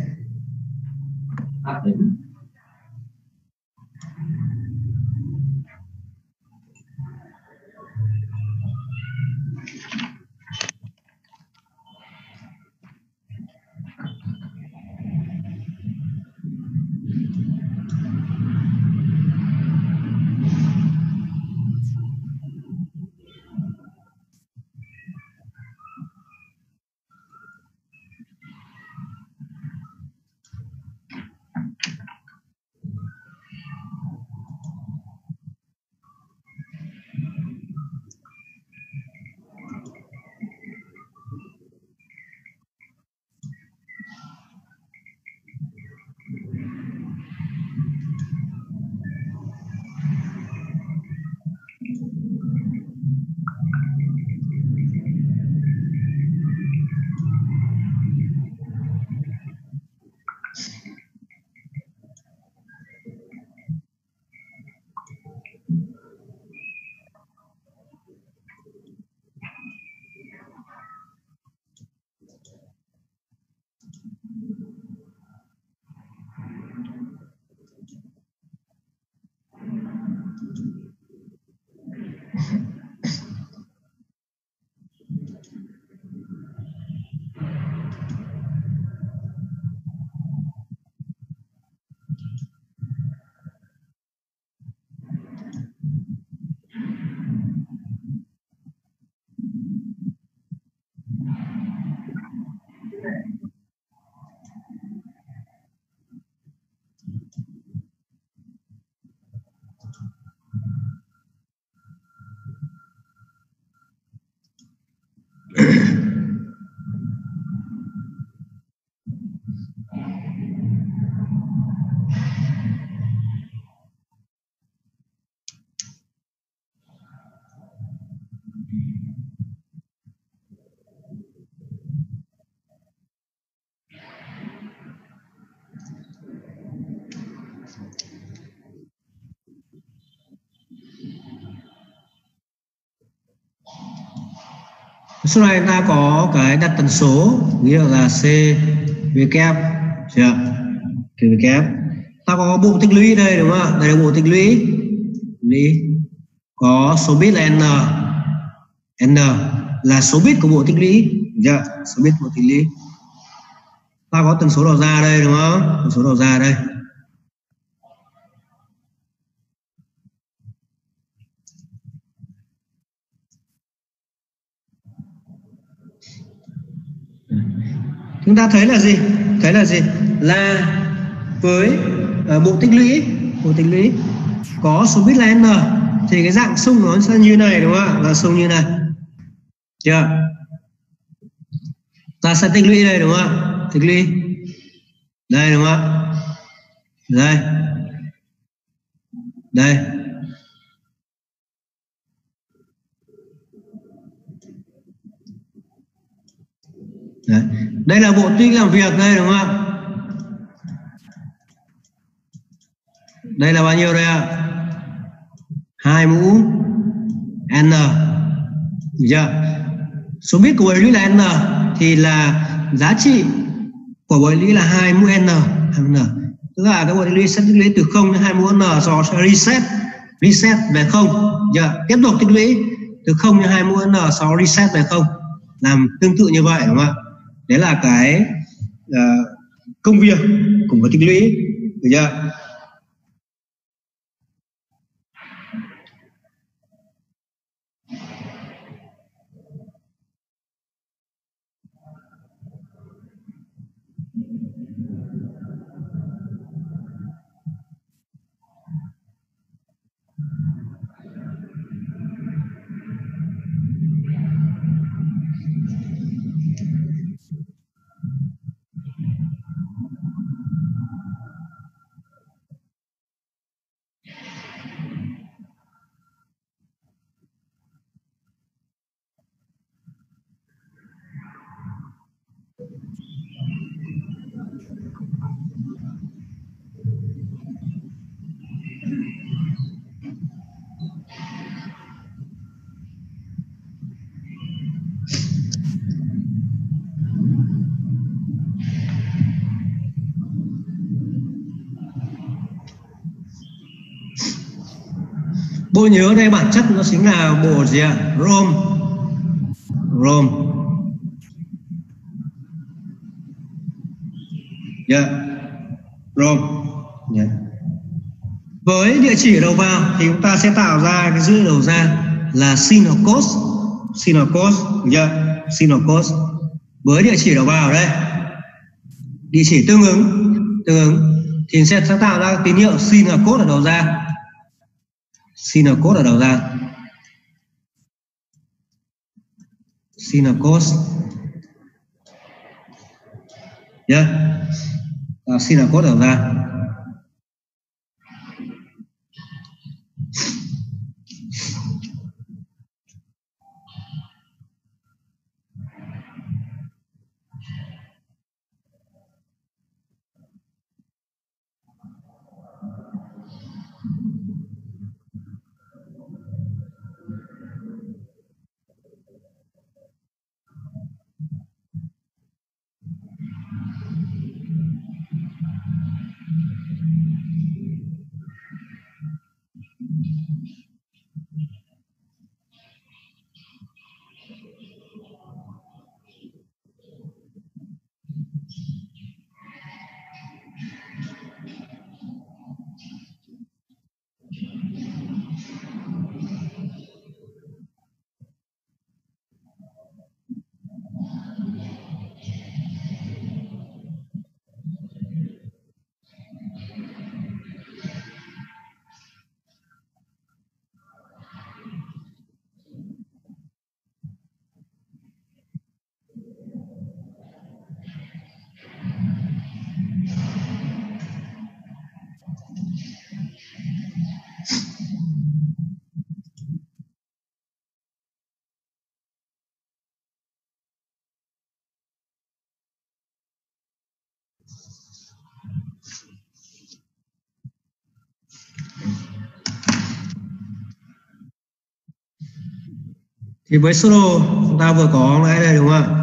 Số này ta có cái đặt tần số, ví dụ là C, V kép, chưa? K V kép. Ta có bộ tích lũy đây đúng không ạ? Đây là bộ tích lũy. Lũy. Có số bit là N. N là số bit của bộ tích lũy, chưa? Số bit của bộ tích lũy. Ta có tần số đầu ra đây đúng không? Tần số đầu ra đây. Chúng ta thấy là gì? Thấy là gì? Là với uh, bộ tích lũy, bộ tích lũy có số bit là N thì cái dạng xung nó sẽ như này đúng không ạ? Là xung như này. Chưa? Ta sẽ tích lũy đây đúng không ạ? Tích lũy. Đây đúng không ạ? Đây. Đây. Đấy. Đây là bộ tích làm việc đây đúng không ạ? Đây là bao nhiêu đây ạ? Hai mũ N. Được chưa? Số bit của bộ lũy là N thì là giá trị của bộ lũy là hai mũ N. N. Tức là cái bộ lũy sẽ tích lũy từ không đến hai mũ N, sau sẽ reset reset về không. Được. Tiếp tục tích lũy từ không đến hai mũ N, sau reset về không. Làm tương tự như vậy đúng không ạ? Đấy là cái uh, công việc của một tích lũy, được chưa? Bộ nhớ đây bản chất nó chính là bộ gì ạ? ROM. ROM. Yeah. ROM. Yeah. Với địa chỉ ở đầu vào thì chúng ta sẽ tạo ra cái dữ liệu đầu ra là single cost. Single cost. Yeah. Single cost. Với địa chỉ đầu vào ở đây, địa chỉ tương ứng tương ứng thì sẽ tạo ra tín hiệu single cost ở đầu ra. Single cost ở đầu ra. Single cost. Yeah. À, single cost ở đầu ra. Thì với sơ đồ chúng ta vừa có nãy đây đúng không ạ?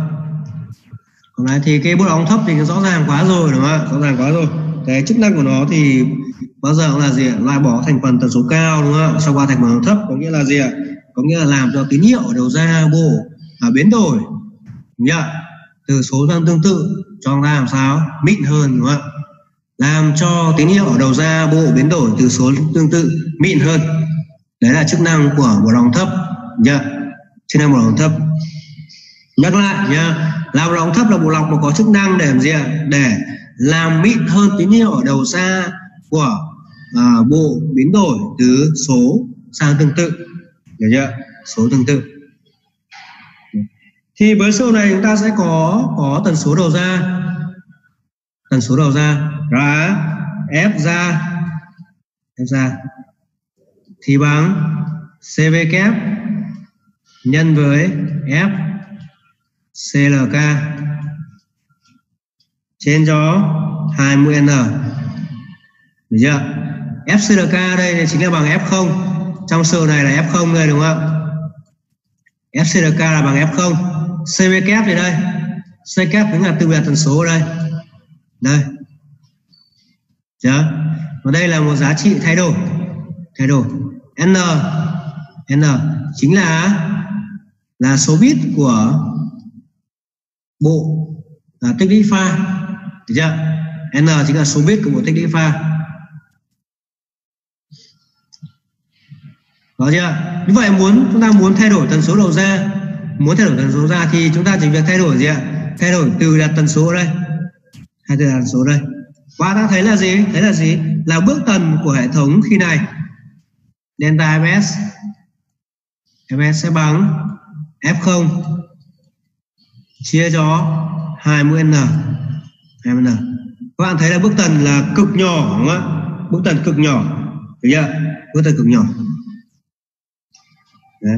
Còn lại thì cái bộ đóng thấp thì rõ ràng quá rồi đúng không ạ? Rõ ràng quá rồi. Cái chức năng của nó thì bao giờ cũng là gì ạ? Loại bỏ thành phần tần số cao đúng không ạ? Sau qua thành phần thấp có nghĩa là gì ạ? Có nghĩa là làm cho tín hiệu ở đầu ra bộ à, biến đổi nhá, từ số gian tương tự cho ra làm sao mịn hơn đúng không ạ? Làm cho tín hiệu ở đầu ra bộ biến đổi từ số tương tự mịn hơn. Đấy là chức năng của bộ đóng thấp nhá. Chức năng bộ lọc thấp. Nhắc lại nhá, là bộ lọc thấp là bộ lọc mà có chức năng để làm gì ạ? Để làm mịn hơn tín hiệu ở đầu ra của à, bộ biến đổi từ số sang tương tự. Hiểu chưa? Số tương tự. Thì với số này chúng ta sẽ có có tần số đầu ra. Tần số đầu ra là F ra F ra thì bằng C V kép nhân với F C L K trên cho hai mươi N. Được chưa? F C L K đây chính là bằng F không. Trong sơ này là F không đây đúng không ạ? F C L K là bằng F không. C V kép thì đây. C kép chính là từ biệt tần số ở đây. Đây. Chưa? Và đây là một giá trị thay đổi. Thay đổi. N N chính là là số bit của bộ à, tích lũy pha. Được chưa? N chính là số bit của bộ tích lũy pha. Đó chưa? Như vậy muốn chúng ta muốn thay đổi tần số đầu ra, muốn thay đổi tần số ra thì chúng ta chỉ việc thay đổi gì ạ? Thay đổi từ đặt tần số ở đây, hay từ đặt tần số ở đây. Và ta thấy là gì? Thấy là gì? Là bước tần của hệ thống khi này. Delta F S F S sẽ bằng F không chia cho hai mươi N. hai mươi N. Các bạn thấy là bước tần là cực nhỏ đúng không ạ? Bước tần cực nhỏ. Được chưa? Bước tần cực nhỏ. Đấy.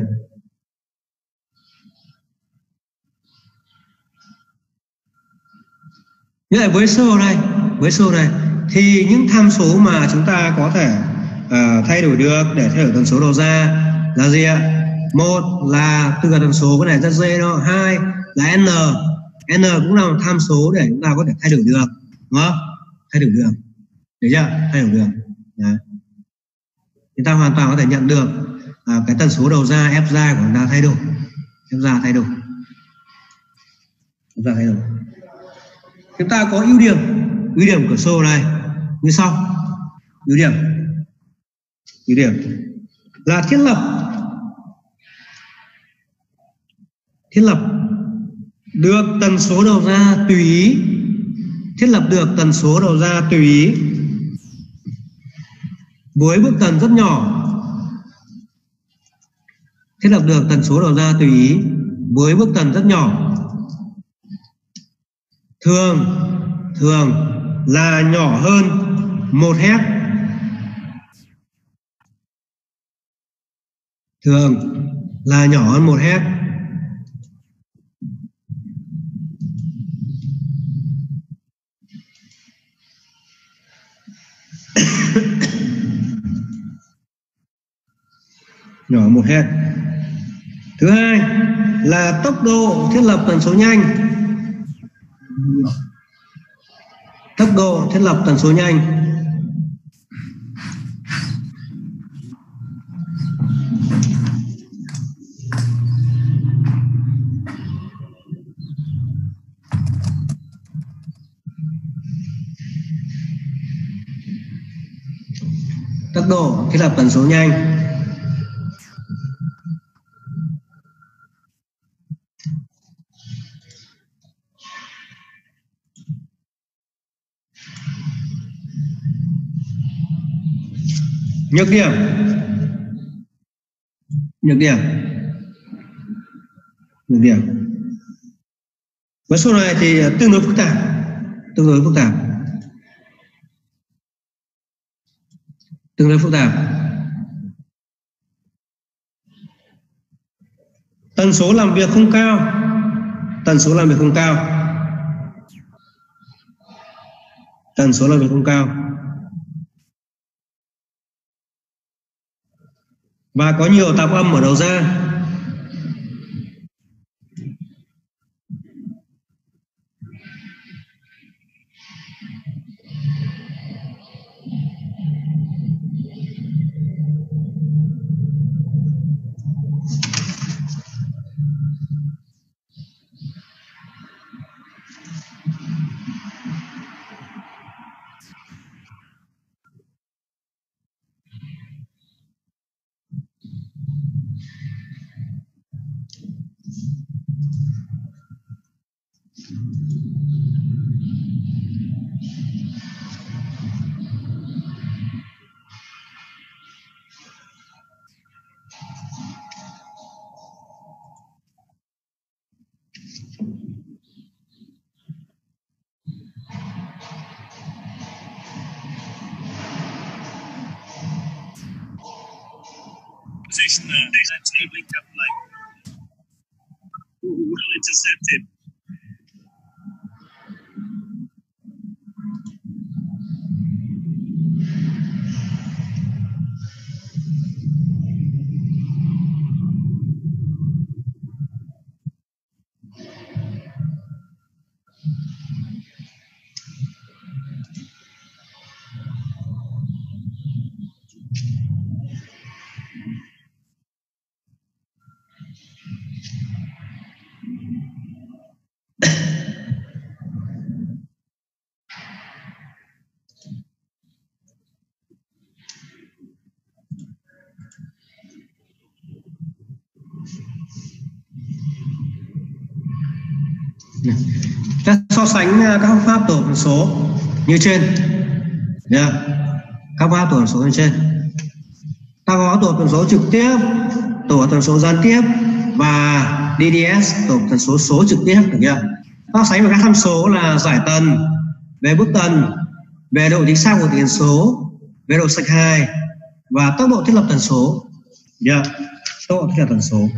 Như vậy với số này, với số này thì những tham số mà chúng ta có thể uh, thay đổi được để thay đổi tần số đầu ra là gì ạ? Một là từ tần số, cái này rất dễ đó. Hai là N. N cũng là một tham số để chúng ta có thể thay đổi được, đúng không? Thay đổi được. Được chưa? Thay đổi được. Đấy. chúng ta hoàn toàn có thể nhận được à, cái tần số đầu ra ép ra của chúng ta thay đổi, ép ra thay đổi, ép ra thay đổi. Chúng ta có ưu điểm, ưu điểm của cửa sổ này như sau. Ưu điểm, ưu điểm là thiết lập, thiết lập được tần số đầu ra tùy ý, thiết lập được tần số đầu ra tùy ý với bước tần rất nhỏ, thiết lập được tần số đầu ra tùy ý với bước tần rất nhỏ, thường thường là nhỏ hơn một héc, thường là nhỏ hơn một héc. Nhỏ một héc. Thứ hai là tốc độ thiết lập tần số nhanh, tốc độ thiết lập tần số nhanh. Tốc độ thiết lập tần số nhanh. Nhược điểm, nhược điểm, nhược điểm. Với số này thì tương đối phức tạp, tương đối phức tạp, tương đối phức tạp. Tần số làm việc không cao, tần số làm việc không cao, tần số làm việc không cao. Và có nhiều tạp âm ở đầu ra. Position there, that's tabling up lane. Well intercepted. Ta so sánh các phương pháp tổ hợp tần số như trên. Yeah. Các phương pháp tổ hợp tần số như trên. Ta có tổ hợp tần số trực tiếp, tổ hợp tần số gián tiếp và đê đê ét, tổ hợp tần số số trực tiếp, được chưa? So sánh với các tham số là giải tần, về bước tần, về độ chính xác của tần số, về độ sạch hài và tốc độ thiết lập tần số. Yeah. Tốc độ thiết lập tần số.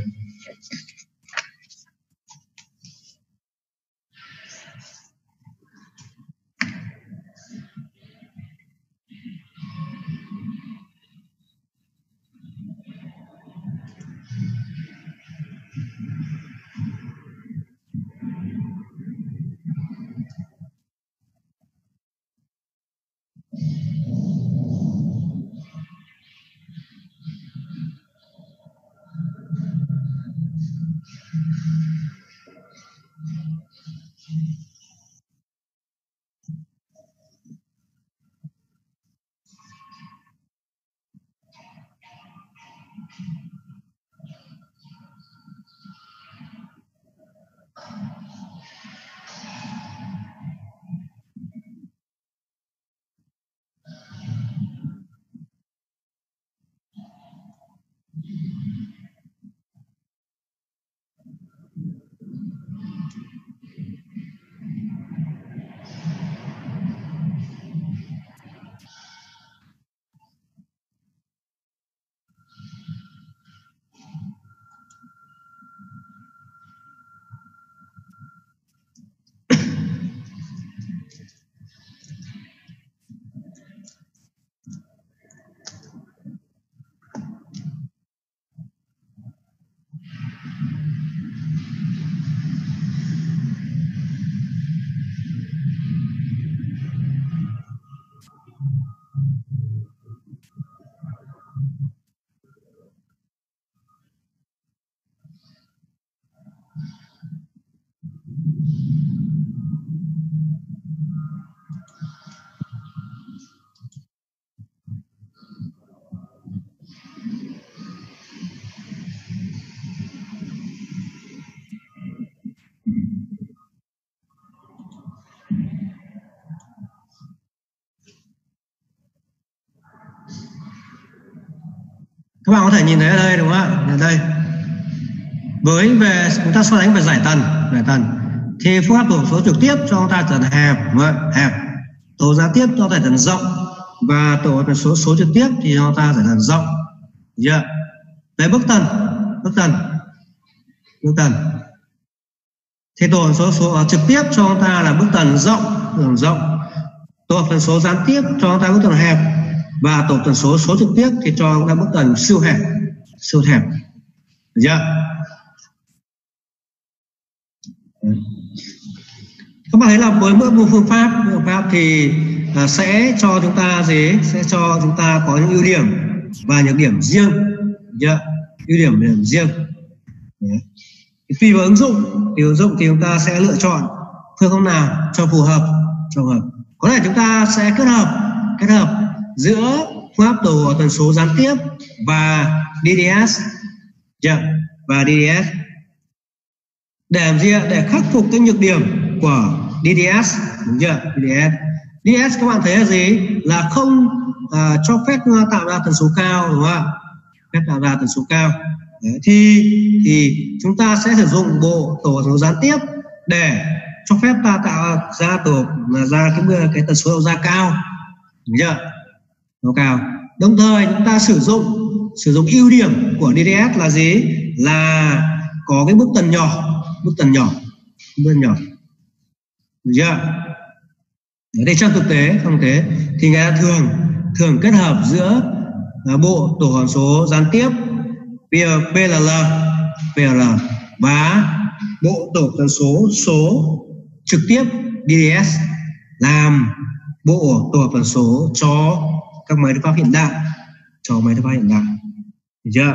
Các bạn có thể nhìn thấy ở đây đúng không ạ? Ở đây với về chúng ta so sánh về giải tần, giải tần thì phương pháp tổ số trực tiếp cho chúng ta trở thành hẹp, đúng không? Hẹp. Tổ gián tiếp cho ta trở thành rộng và tổ tần số số trực tiếp thì cho ta trở thành rộng. Được chưa? Đấy, bước tần, bước tần, bước tần. Thì tổ tần số số trực tiếp cho chúng ta là bước tần rộng, đường rộng. Tổ tần số gián tiếp cho chúng ta bước tần hẹp. Và tổ tần số số trực tiếp thì cho chúng ta bước tần siêu hẹp, siêu hẹp. Được chưa? Các bạn thấy là với mỗi một phương pháp, phương pháp thì à, sẽ cho chúng ta gì? Sẽ cho chúng ta có những ưu điểm và nhược điểm riêng. Được chưa? Ưu điểm, điểm riêng. Đấy. Tùy vào ứng dụng, thì ứng dụng thì chúng ta sẽ lựa chọn phương pháp nào cho phù hợp, cho phù hợp. Có thể chúng ta sẽ kết hợp, kết hợp giữa phương pháp tổ tần số gián tiếp và đê đê ét, yeah, và đê đê ét để làm gì? Để khắc phục cái nhược điểm của đê đê ét, đúng chưa? đê đê ét, đê đê ét các bạn thấy là gì? Là không à, cho phép tạo ra tần số cao, đúng không ạ? Phép tạo ra tần số cao. Đấy, thì thì chúng ta sẽ sử dụng bộ tổ tần số gián tiếp để cho phép ta tạo ra tổ là ra cái cái tần số đầu ra cao, đúng chưa? Nó cao. Đồng thời chúng ta sử dụng sử dụng ưu điểm của đê đê ét là gì? Là có cái bước tần nhỏ, bước tần nhỏ, bước tần nhỏ. Được chưa? Ở đây trong thực tế, trong thực tế thì người ta thường thường kết hợp giữa bộ tổ hàm số gián tiếp pê lờ lờ, pê lờ lờ và bộ tổ tần số số trực tiếp đê đê ét làm bộ tổ hợp tần số cho các máy được phát hiện đại, cho máy được phát hiện đại. Được chưa?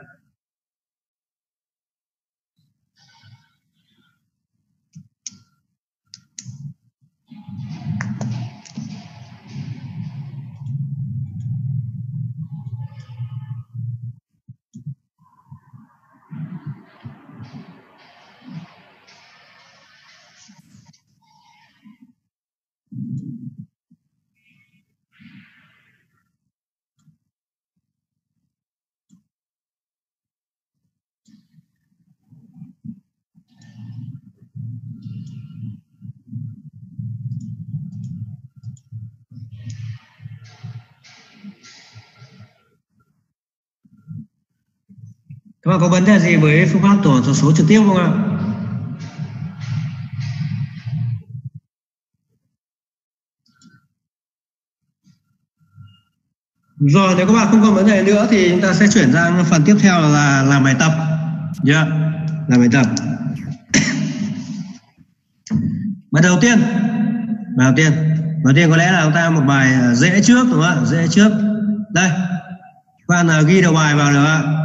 Các bạn có vấn đề gì với phương pháp tổ tần số trực tiếp không ạ? Rồi, nếu các bạn không có vấn đề nữa thì chúng ta sẽ chuyển sang phần tiếp theo là làm bài tập. Yeah, làm bài tập. Bài đầu tiên, bài đầu tiên, đầu tiên có lẽ là chúng ta một bài dễ trước, đúng không ạ? Dễ trước. Đây, các bạn ghi đầu bài vào được ạ.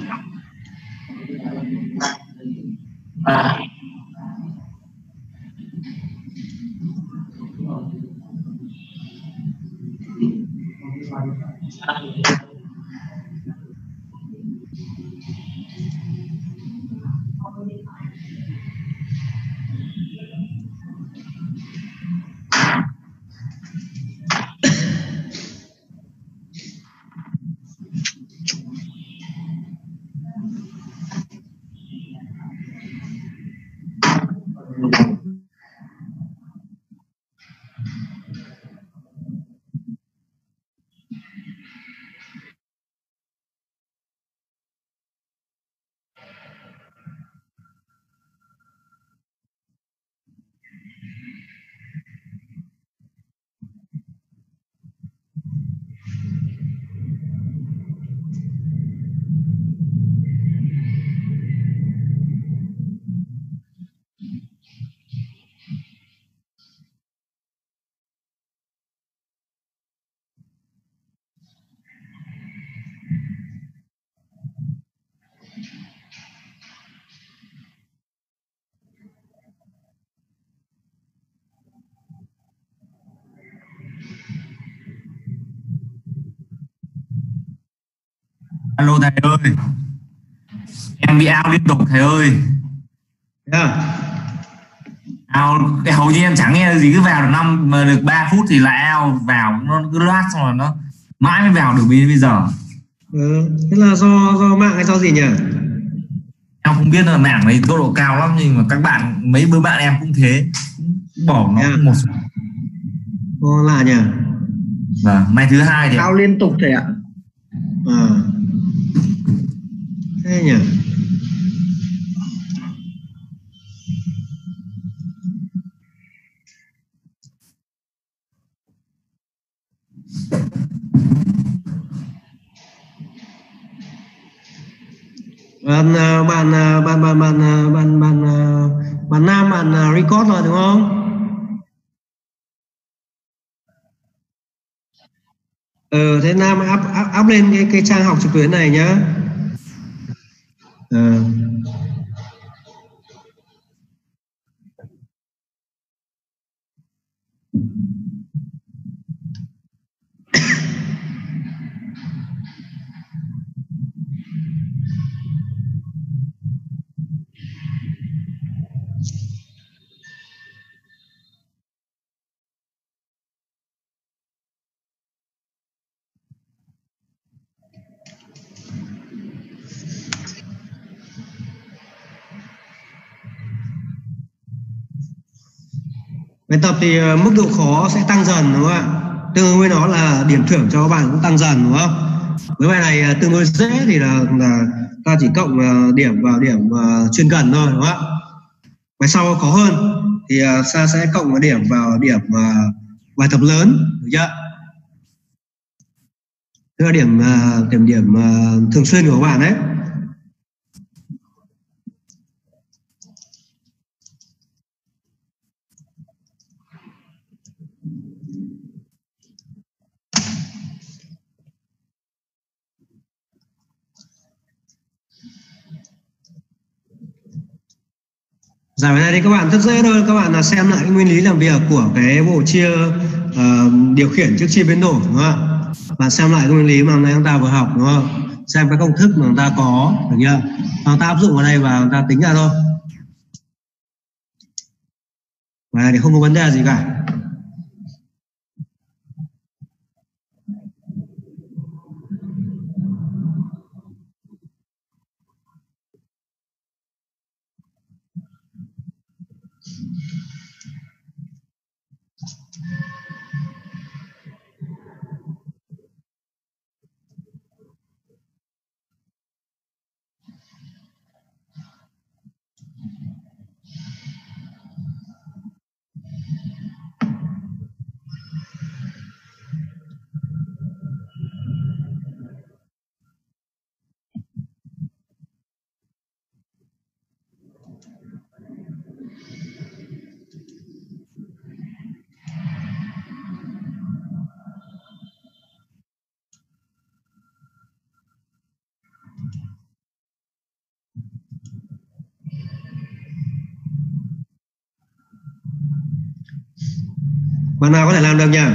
À. Alo thầy ơi, em bị ao liên tục thầy ơi. Yeah. Ao cái hầu như em chẳng nghe gì, cứ vào được năm mà được ba phút thì lại ao vào, nó cứ loát xong rồi nó mãi mới vào được bây giờ. Ừ, thế là do do mạng hay do gì nhỉ? Em không biết là mạng này tốc độ cao lắm, nhưng mà các bạn mấy bữa bạn em cũng thế, cũng bỏ nó Yeah. một số. Ô, lạ nhỉ? Vâng, nay thứ hai thì Ao liên tục thầy ạ. À. Thế nhỉ? Bạn bạn bạn bạn bạn bạn bạn bạn Nam, bạn record rồi đúng không? Ừ, thế Nam up, up, up lên cái cái trang học trực tuyến này nhá. Ừ. Bài tập thì mức độ khó sẽ tăng dần đúng không ạ? Tương ứng với nó là điểm thưởng cho các bạn cũng tăng dần đúng không? Với bài này tương đối dễ thì là, là ta chỉ cộng điểm vào điểm chuyên cần thôi đúng không ạ? Bài sau khó hơn thì ta sẽ cộng điểm vào điểm bài tập lớn, được chưa? Tức là điểm điểm điểm thường xuyên của các bạn đấy. Giải bài này thì các bạn rất dễ thôi, các bạn là xem lại cái nguyên lý làm việc của cái bộ chia uh, điều khiển trước chia biến đổi đúng không ạ? Bạn xem lại cái nguyên lý mà hôm nay chúng ta vừa học đúng không? Xem cái công thức mà chúng ta có, được chưa? Chúng ta áp dụng vào đây và chúng ta tính ra thôi. Bài này thì không có vấn đề gì cả. Bạn nào có thể làm được nhỉ?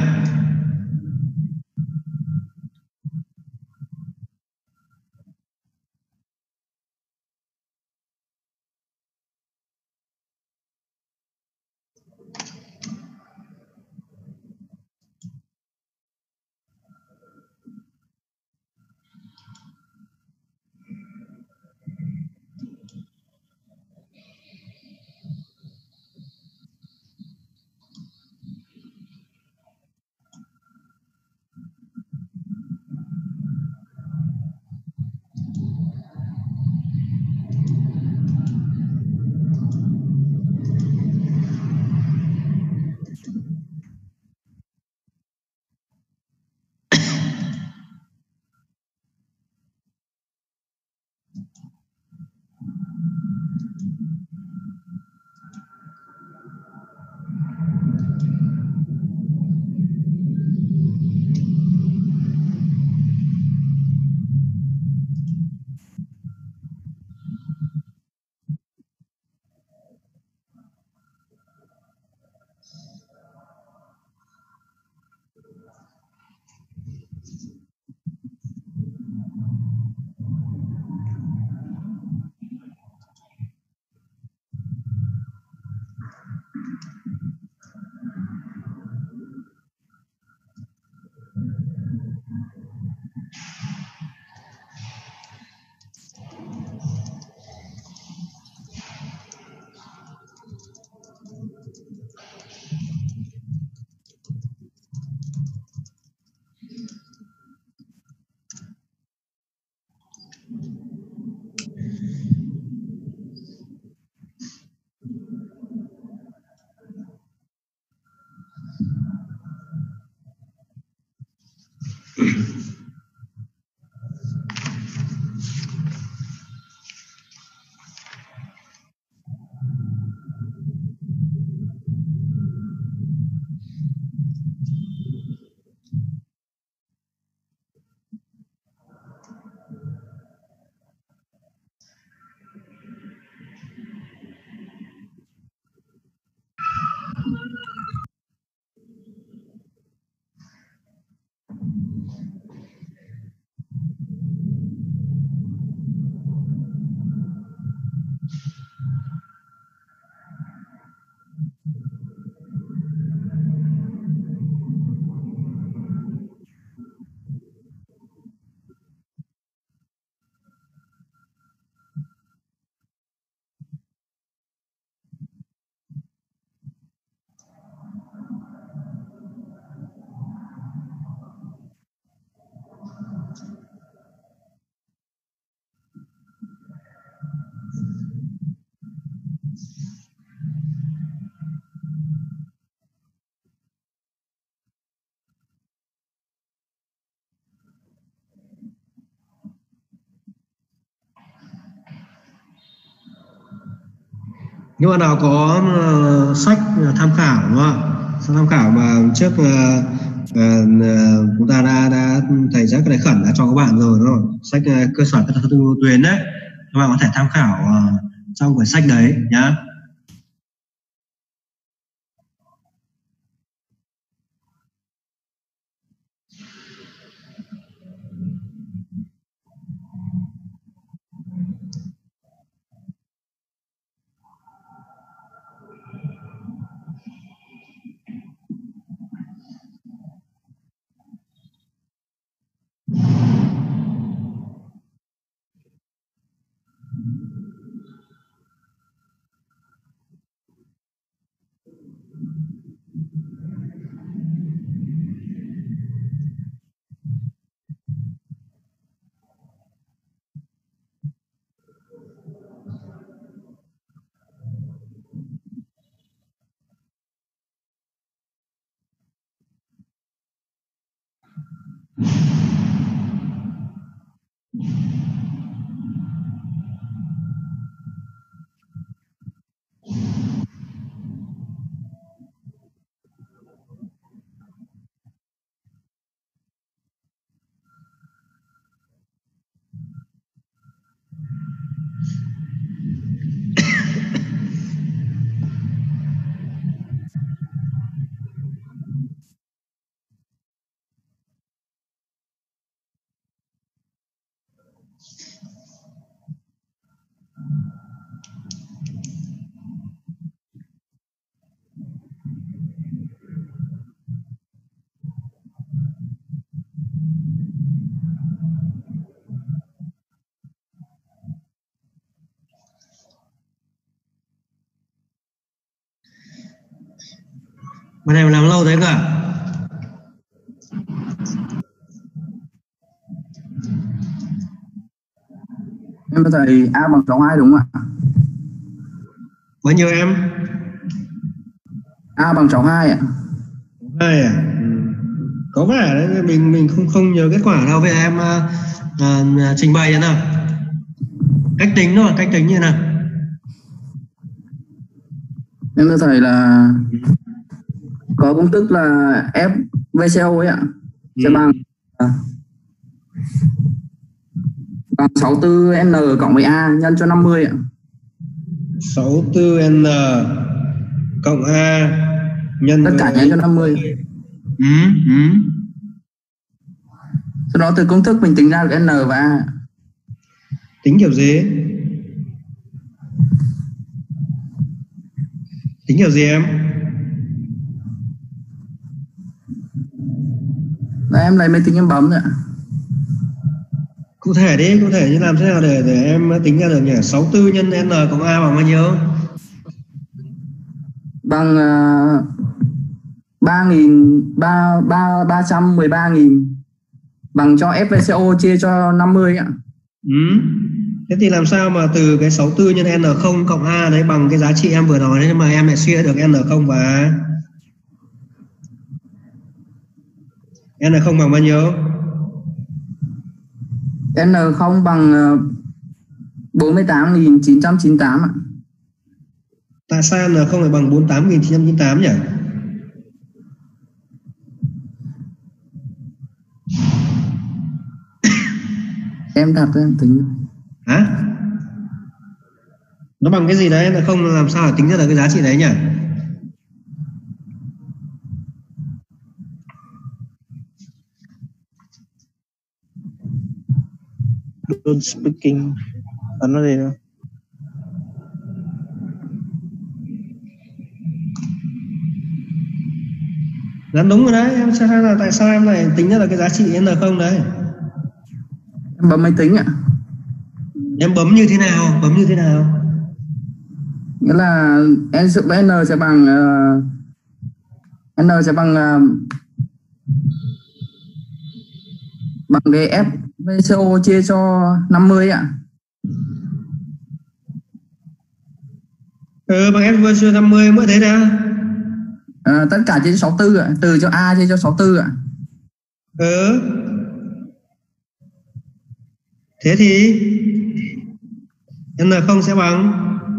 Nếu bạn nào có uh, sách tham khảo đúng không ạ? Sách tham khảo mà trước uh, uh, chúng ta đã đã thầy Jack Đại Khẩn đã cho các bạn rồi đúng không? Sách uh, cơ sở các thông tin tuyến đấy, các bạn có thể tham khảo uh, trong quyển sách đấy nhá. Bạn này làm lâu thế cả. Em thầy A bằng sáu hai đúng không ạ? Bao nhiêu em? A bằng sáu hai ạ. Hai à? Ừ. Có vẻ đấy, mình mình không không nhớ kết quả đâu. Vậy em uh, uh, trình bày thế nào? Cách tính thôi, cách tính như nào? Em thưa thầy là có công thức là F V C O ấy ạ, sẽ Ừ. bằng à, bằng sáu mươi tư N cộng với A nhân cho năm mươi ạ. sáu mươi tư N cộng A nhân Tất cả với... nhân cho năm mươi. Ừ, ừ. Sau đó từ công thức mình tính ra được N và A. Tính kiểu gì? Tính kiểu gì em? Đấy, em lấy máy tính em bấm rồi ạ. Cụ thể đi, cụ thể như làm thế nào để để em tính ra được nhỉ? sáu mươi tư nhân N cộng A bằng bao nhiêu? Bằng uh, ba nghìn ba ba ba trăm mười ba nghìn bằng cho F V C O chia cho năm mươi ạ. Ừ. Thế thì làm sao mà từ cái sáu mươi tư nhân N không cộng A đấy bằng cái giá trị em vừa nói đấy, nhưng mà em lại suy được N không và A? N không bằng bao nhiêu? N không bằng uh, bốn mươi tám nghìn chín trăm chín mươi tám ạ. Tại sao N không lại bằng bốn mươi tám nghìn chín trăm chín mươi tám nhỉ? Em đặt em tính. Hả? Nó bằng cái gì đấy? N không làm sao để tính ra được cái giá trị đấy nhỉ? Don't speaking. Ấn nó gì nữa? Dạ đúng rồi đấy, em sao là tại sao em lại tính ra được cái giá trị N không đấy? Em bấm máy tính ạ. Em bấm như thế nào? Bấm như thế nào? Nghĩa là N sự với N sẽ bằng uh, N sẽ bằng uh, bằng cái F V C O chia cho năm mươi ạ. Ừ, bằng F V C O năm mươi mới thế nào? À, tất cả chia cho sáu mươi tư ạ, từ cho A chia cho sáu mươi tư ạ. Ừ. Thế thì N không sẽ bằng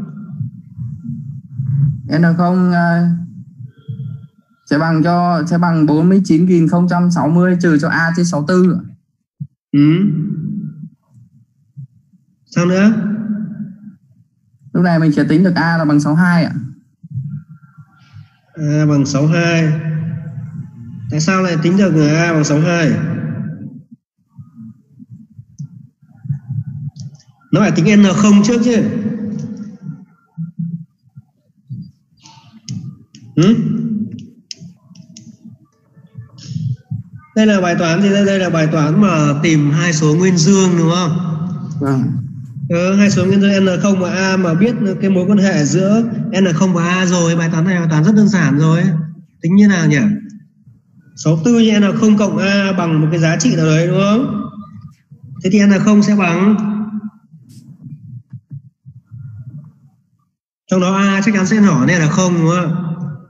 N không uh, sẽ bằng cho sẽ bằng bốn mươi chín nghìn không trăm sáu mươi trừ cho A chia sáu mươi tư ạ. Ừ. Sao nữa? Lúc này mình sẽ tính được A là bằng sáu mươi hai ạ. A bằng sáu mươi hai. Tại sao lại tính được A bằng sáu mươi hai? Nó phải tính N không trước chứ. Ừ? Đây là bài toán gì đây? Đây là bài toán mà tìm hai số nguyên dương đúng không? Vâng. Ừ, hai số nguyên dương N không và A mà biết cái mối quan hệ giữa N không và A rồi, bài toán này là bài toán rất đơn giản rồi. Tính như nào nhỉ? sáu mươi tư nhân N không cộng A bằng một cái giá trị nào đấy đúng không? Thế thì N không sẽ bằng, trong đó A chắc chắn sẽ nhỏ nên là không đúng không?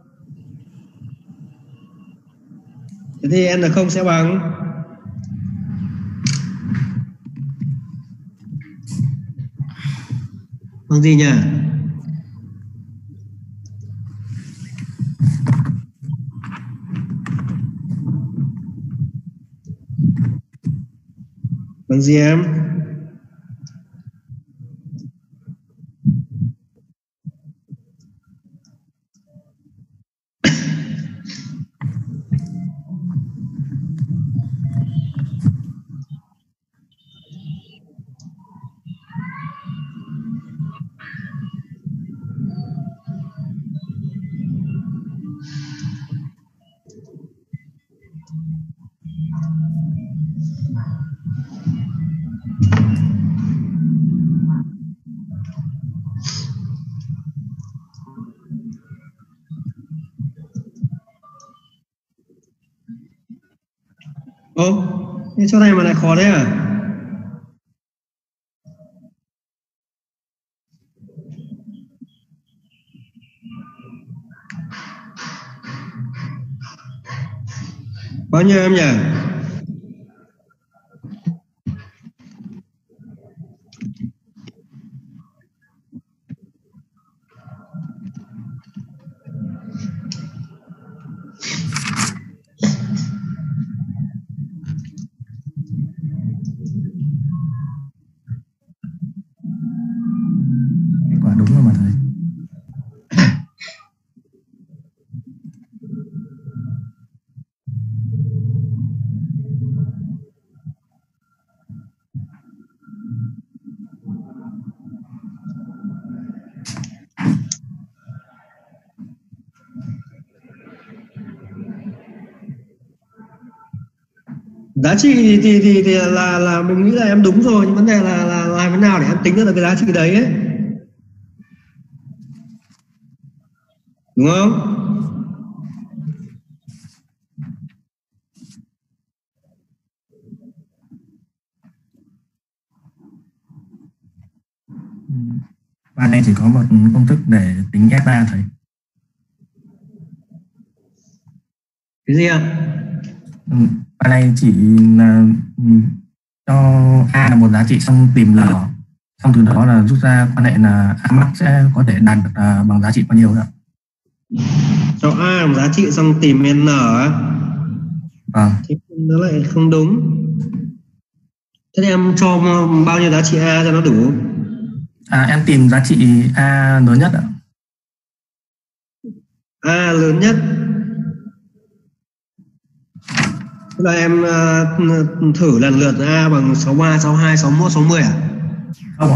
Thế thì N không sẽ bằng bằng gì nhỉ? Bằng gì em? Ồ, thế chỗ này mà lại khó đấy à? Bao nhiêu em nhỉ? Kết quả đúng rồi mà thầy. Giá trị thì, thì, thì, thì là là mình nghĩ là em đúng rồi, nhưng vấn đề là là làm thế nào để em tính được cái giá trị đấy ấy, đúng không? Và đây chỉ có một công thức để tính ép ba thầy. Cái gì ạ? Ừ. Và này chỉ là cho A là một giá trị, xong tìm L, xong từ đó là rút ra quan hệ là A max sẽ có thể đạt được là bằng giá trị bao nhiêu đó. Cho A bằng giá trị xong tìm N á? Vâng. Thế nó lại không đúng. Thế thì em cho bao nhiêu giá trị A cho nó đủ? À, em tìm giá trị A lớn nhất ạ. A lớn nhất. Tức là em uh, thử lần lượt A bằng sáu mươi ba, sáu mươi hai, sáu mươi mốt, sáu mươi à? Không ạ.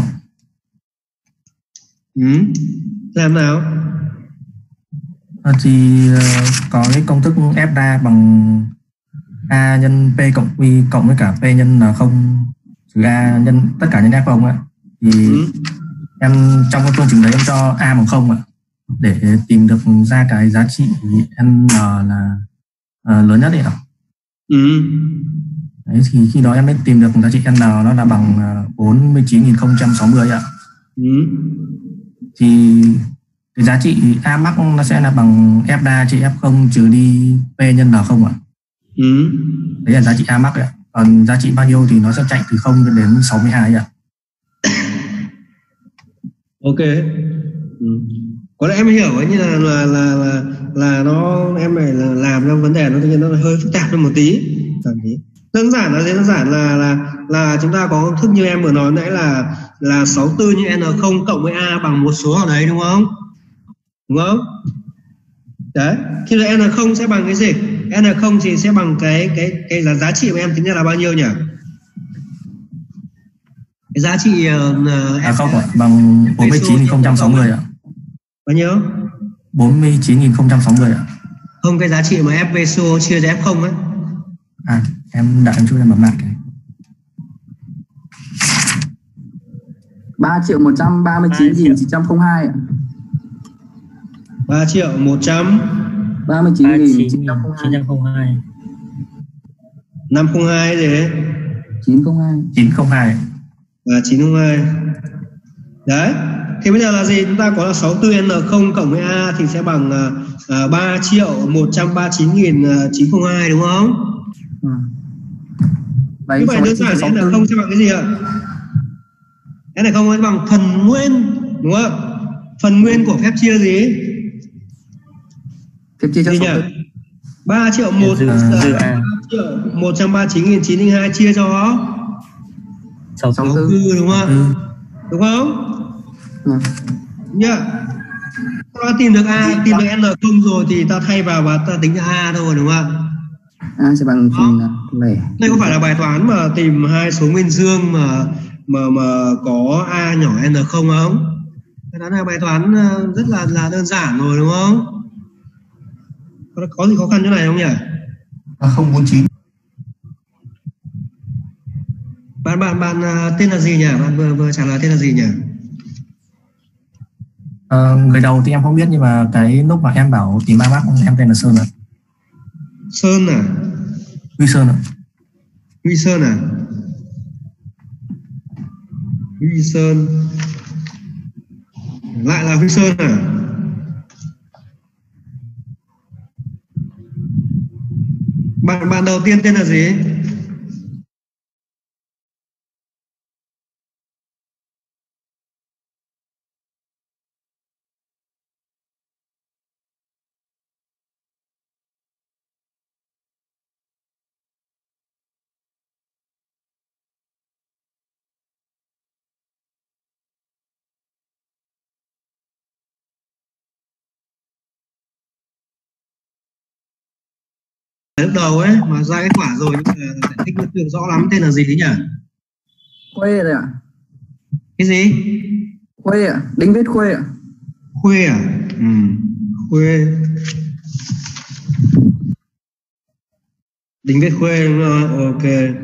Ừ. Làm nào? À, thì uh, có cái công thức ép ra bằng A nhân P cộng Q cộng với cả P nhân là không trừ A nhân tất cả nhân F không ạ. Thì ừ. em trong cái phương trình đấy em cho A bằng không ạ, để tìm được ra cái giá trị N là uh, lớn nhất đấy ạ. Ừ. Đấy, thì khi đó em mới tìm được giá trị N nó là bằng bốn mươi chín nghìn không trăm sáu mươi ạ. Ừ. Thì cái giá trị A max nó sẽ là bằng F đa chia F không trừ đi P nhân L không ạ. Ừ. Đấy là giá trị A max ạ. Còn giá trị bao nhiêu thì nó sẽ chạy từ không đến sáu mươi hai ạ. Ok. Ừ. Có lẽ em hiểu ấy, như là là là là, là nó em này là làm cho vấn đề nó tự nhiên nó hơi phức tạp hơn một tí. Đơn giản là đơn giản là là là chúng ta có công thức như em vừa nói nãy là là sáu mươi tư nhân N không cộng với A bằng một số ở đấy, đúng không? Đúng không? Đấy, khi là N không sẽ bằng cái gì? N không thì sẽ bằng cái cái cái giá giá trị mà em tính ra là bao nhiêu nhỉ? Cái giá trị uh, à không ạ, bằng bốn mươi chín nghìn không trăm sáu mươi ạ. Bao nhiêu? bốn mươi chín nghìn không trăm sáu mươi ạ. Không, cái giá trị mà F V C O chia cho F không ấy. À, em đợi em chút em bấm lại cái. ba triệu một trăm ba mươi chín nghìn chín trăm không hai ạ. ba triệu một trăm ba mươi chín nghìn chín trăm không hai. năm không hai gì đấy? chín không hai. chín không hai. Và chín không hai. Đấy. Thì bây giờ là gì? Chúng ta có là sáu mươi tư N không cộng với A thì sẽ bằng uh, ba triệu một trăm ba mươi chín nghìn chín trăm linh hai, đúng không? Ừ. Như vậy đơn giản N không sẽ bằng cái gì ạ? N không sẽ bằng phần nguyên, đúng không? Phần nguyên của phép chia gì? Phép chia cho số ba triệu một trăm ba mươi chín nghìn chín trăm linh hai chia cho sáu mươi tư, đúng không? Ừ. Đúng không? Ừ. Nhá. Ta tìm được A, tìm được N không rồi thì ta thay vào và ta tính được A thôi, đúng không? A sẽ bằng phần lẻ. Đây có phải là bài toán mà tìm hai số nguyên dương mà mà mà có A nhỏ N không không? Đó là bài toán rất là là đơn giản rồi, đúng không? Có, có gì khó khăn chỗ này không nhỉ? không bốn chín. Bạn bạn bạn tên là gì nhỉ? Bạn vừa vừa trả lời tên là gì nhỉ? À, người đầu thì em không biết, nhưng mà cái lúc mà em bảo tìm A max em tên là Sơn ạ. Sơn à? Huy Sơn ạ. Huy Sơn à? Huy Sơn. Lại là Huy Sơn à? Bạn bạn đầu tiên tên là gì? Lúc đầu ấy mà ra kết quả rồi nhưng mà giải thích nó chưa rõ lắm, tên là gì đấy nhỉ? Khuê rồi ạ. Cái gì? Khuê ạ, Đinh Viết Khuê ạ. Khuê à? Ừ. Khuê. Đinh Viết Khuê đúng rồi, ok.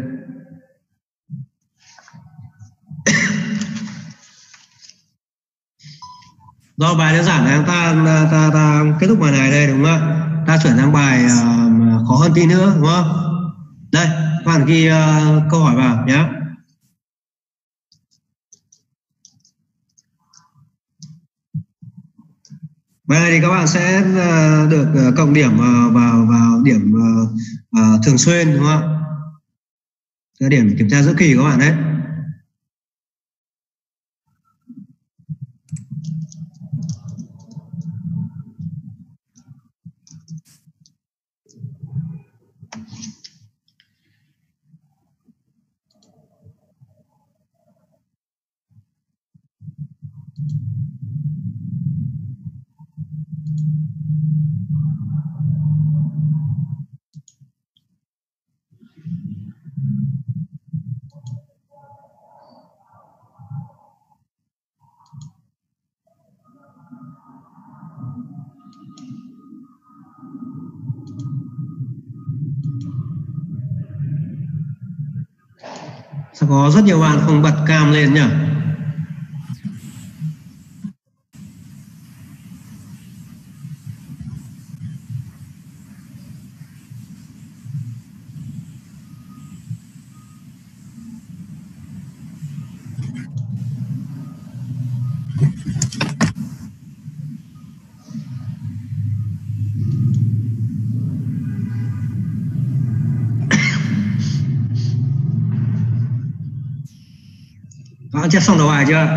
Do bài đơn giản này ta, ta, ta, ta kết thúc bài này đây đúng không ạ? Ta chuyển sang bài uh, khó hơn tí nữa đúng không? Đây, các bạn ghi uh, câu hỏi vào nhé. Bài này thì các bạn sẽ uh, được uh, cộng điểm uh, vào vào điểm uh, uh, thường xuyên đúng không ạ? Cái điểm kiểm tra giữa kỳ của các bạn đấy. Sao có rất nhiều bạn không bật cam lên nhỉ? Các bạn chép xong đầu bài chưa?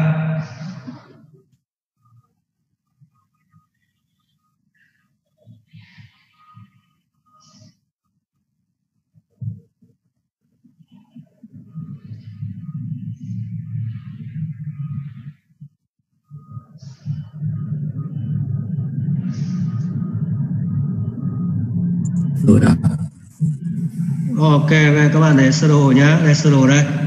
Rồi đã. Ok, các bạn để sơ đồ nhé, đây sơ đồ đây.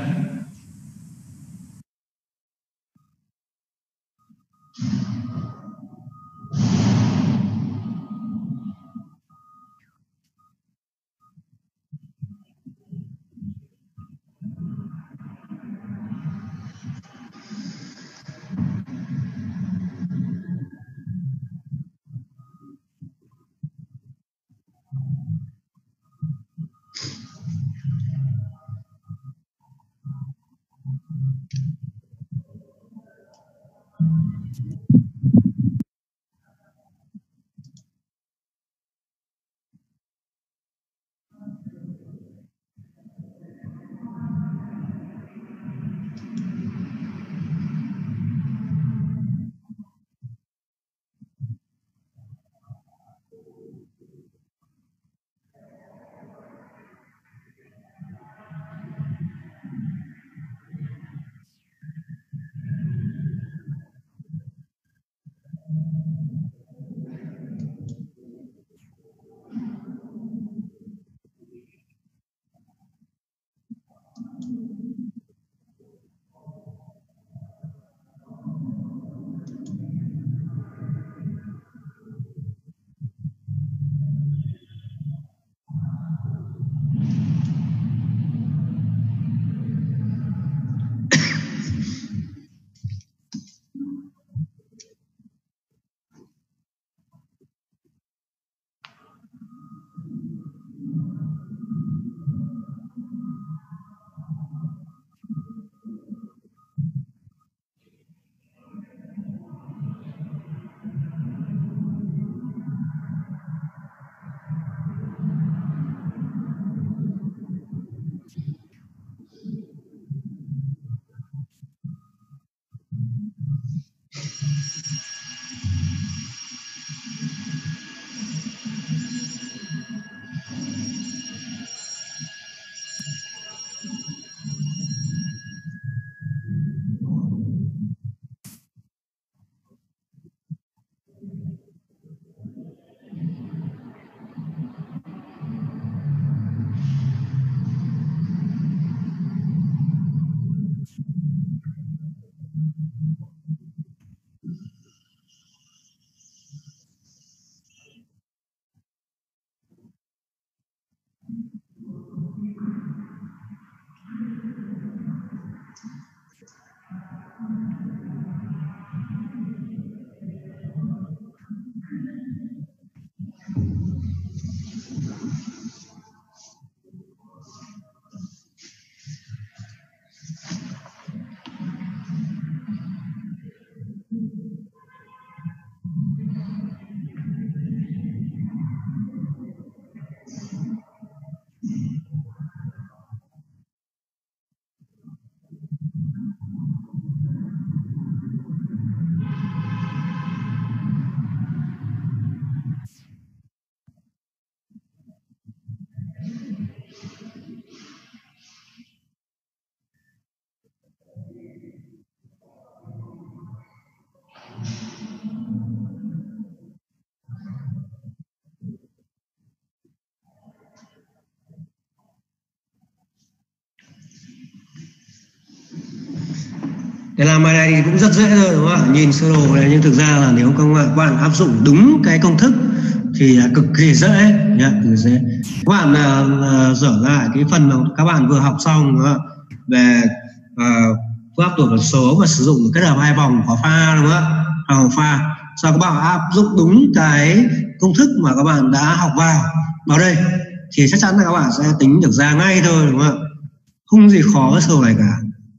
Để làm bài này thì cũng rất dễ thôi đúng không ạ? Nhìn sơ đồ này nhưng thực ra là nếu các bạn áp dụng đúng cái công thức thì là cực kỳ dễ nhá, cực kỳ dễ. Các bạn uh, dở lại cái phần mà các bạn vừa học xong đúng không ạ? Về uh, phương pháp tuổi số và sử dụng kết hợp hai vòng có pha đúng không ạ? Hai vòng pha. Sau các bạn áp dụng đúng cái công thức mà các bạn đã học vào vào đây thì chắc chắn là các bạn sẽ tính được ra ngay thôi đúng không ạ? Không gì khó cái sổ này cả.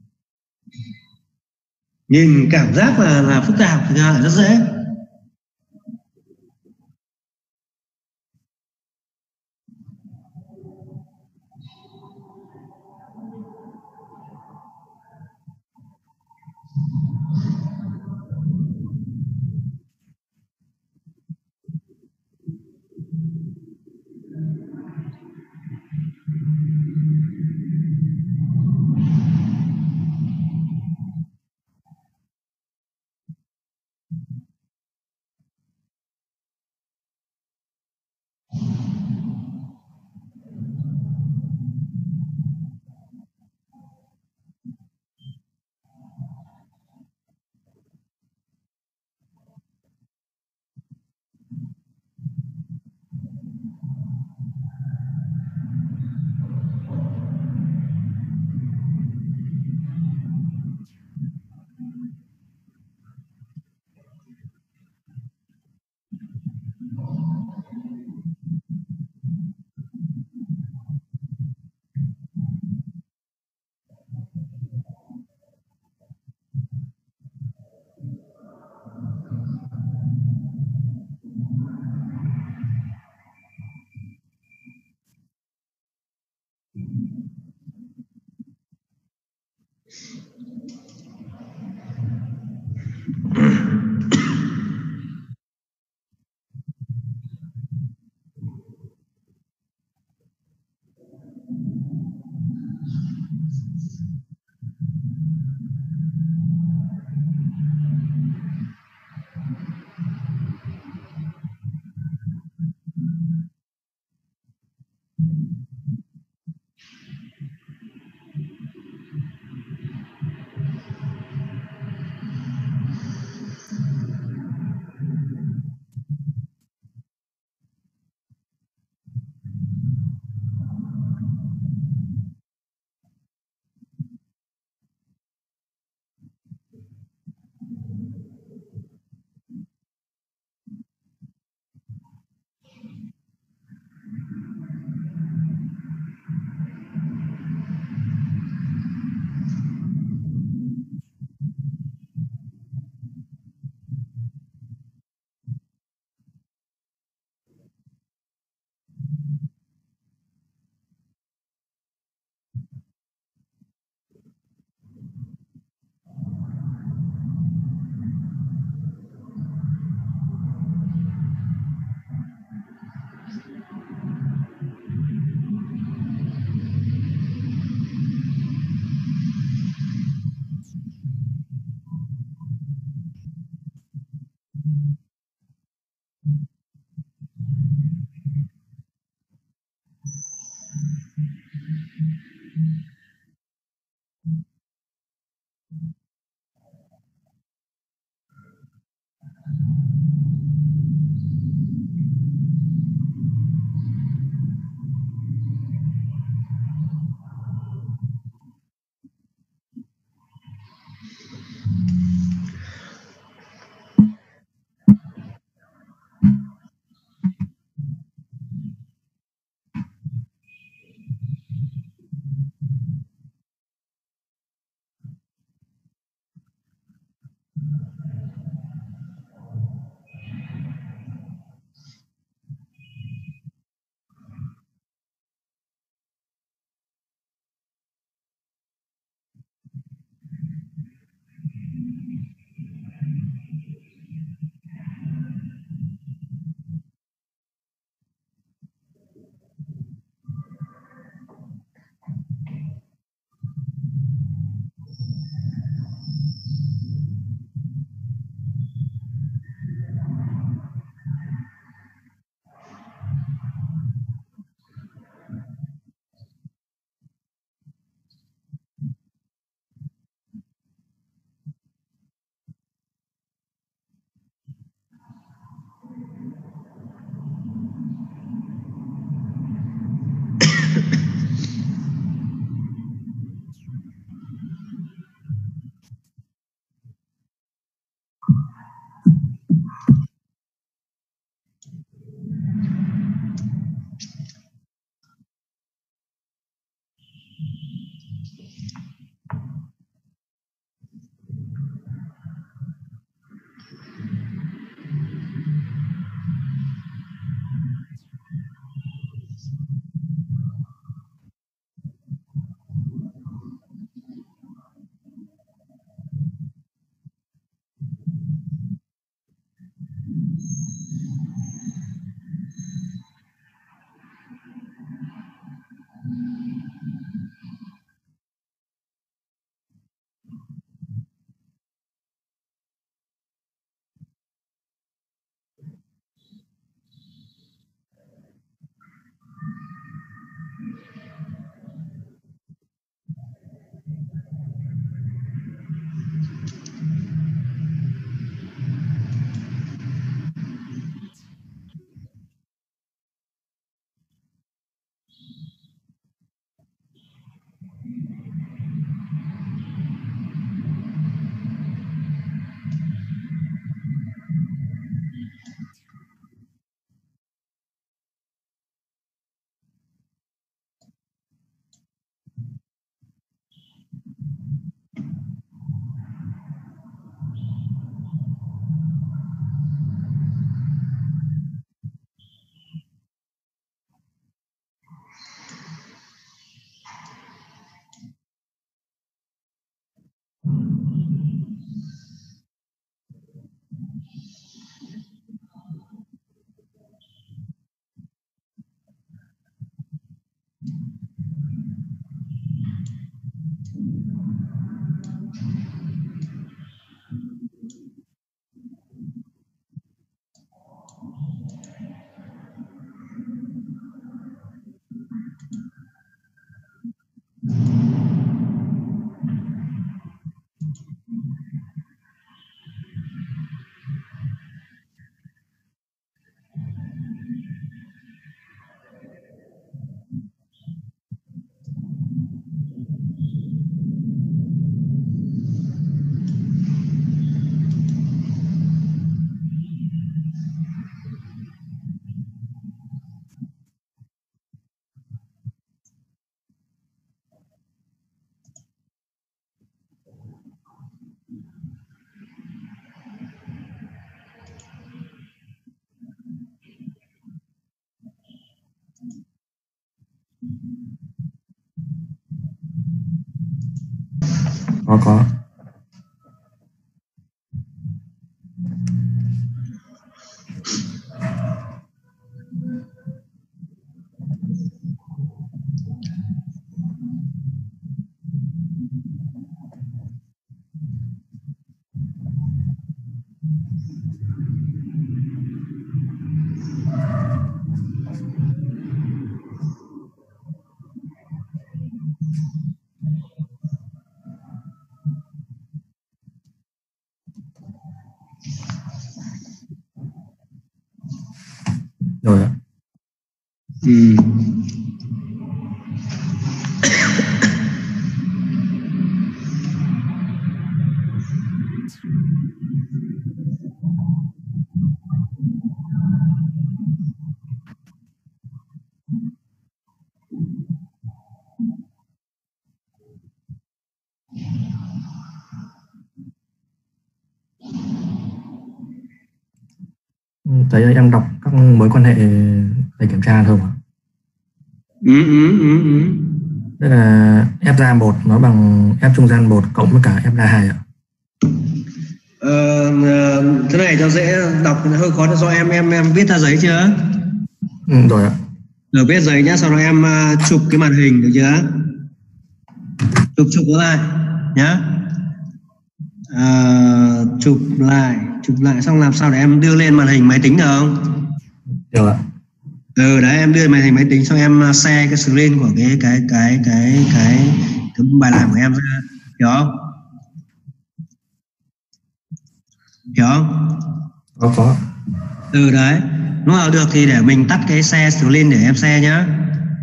Nhìn cảm giác là là phức tạp thực ra là rất dễ. Có có. Rồi ạ. Ừ. Thấy em đọc các mối quan hệ để kiểm tra không ạ? Ừ, ừ, ừ, ừ. Tức là F ra một nó bằng F trung gian một cộng với cả F ra hai ạ. Ờ, thế này cho dễ đọc hơi khó, do em em em viết ra giấy chưa? Ừ, rồi ạ. Rồi viết giấy nhá, sau đó em uh, chụp cái màn hình được chưa? Chụp chụp lại nhá. Uh, chụp lại, chụp lại xong làm sao để em đưa lên màn hình máy tính được không? Được ạ. Ừ đấy, em đưa màn hình máy tính xong em uh, share cái screen của cái cái cái cái cái, cái bài làm của em ra, hiểu không? Hiểu không? Có có. Ừ đấy, lúc nào được thì để mình tắt cái share screen để em share nhá.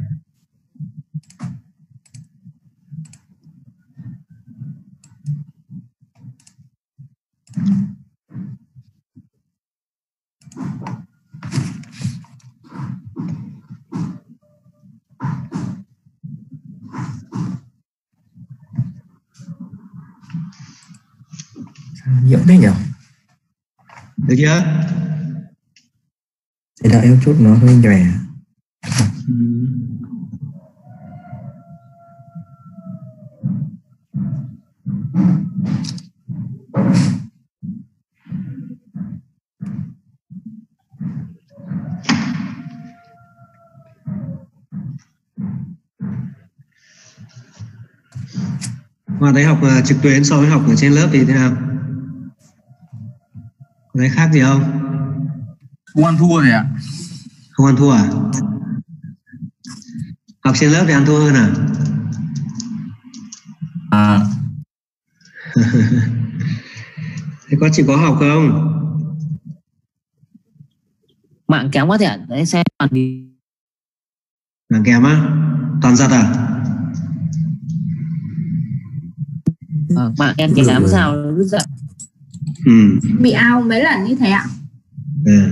Nhiều đấy nhỉ? Được chưa? Thì đợi một chút nó hơi nhòe. Ừ. Mà thấy học uh, trực tuyến so với học ở trên lớp thì thế nào? Có thấy khác gì không? Không ăn thua rồi ạ. Không ăn thua à? Học trên lớp thì ăn thua hơn à? À. Thế có chị có học không? Mạng kém quá thì ạ. Đấy xem toàn đi. Mạng kém á? Toàn giật à? Ờ, mạng em thì làm sao cứ giật. Ừ. Bị ao mấy lần như thế ạ? Ừ.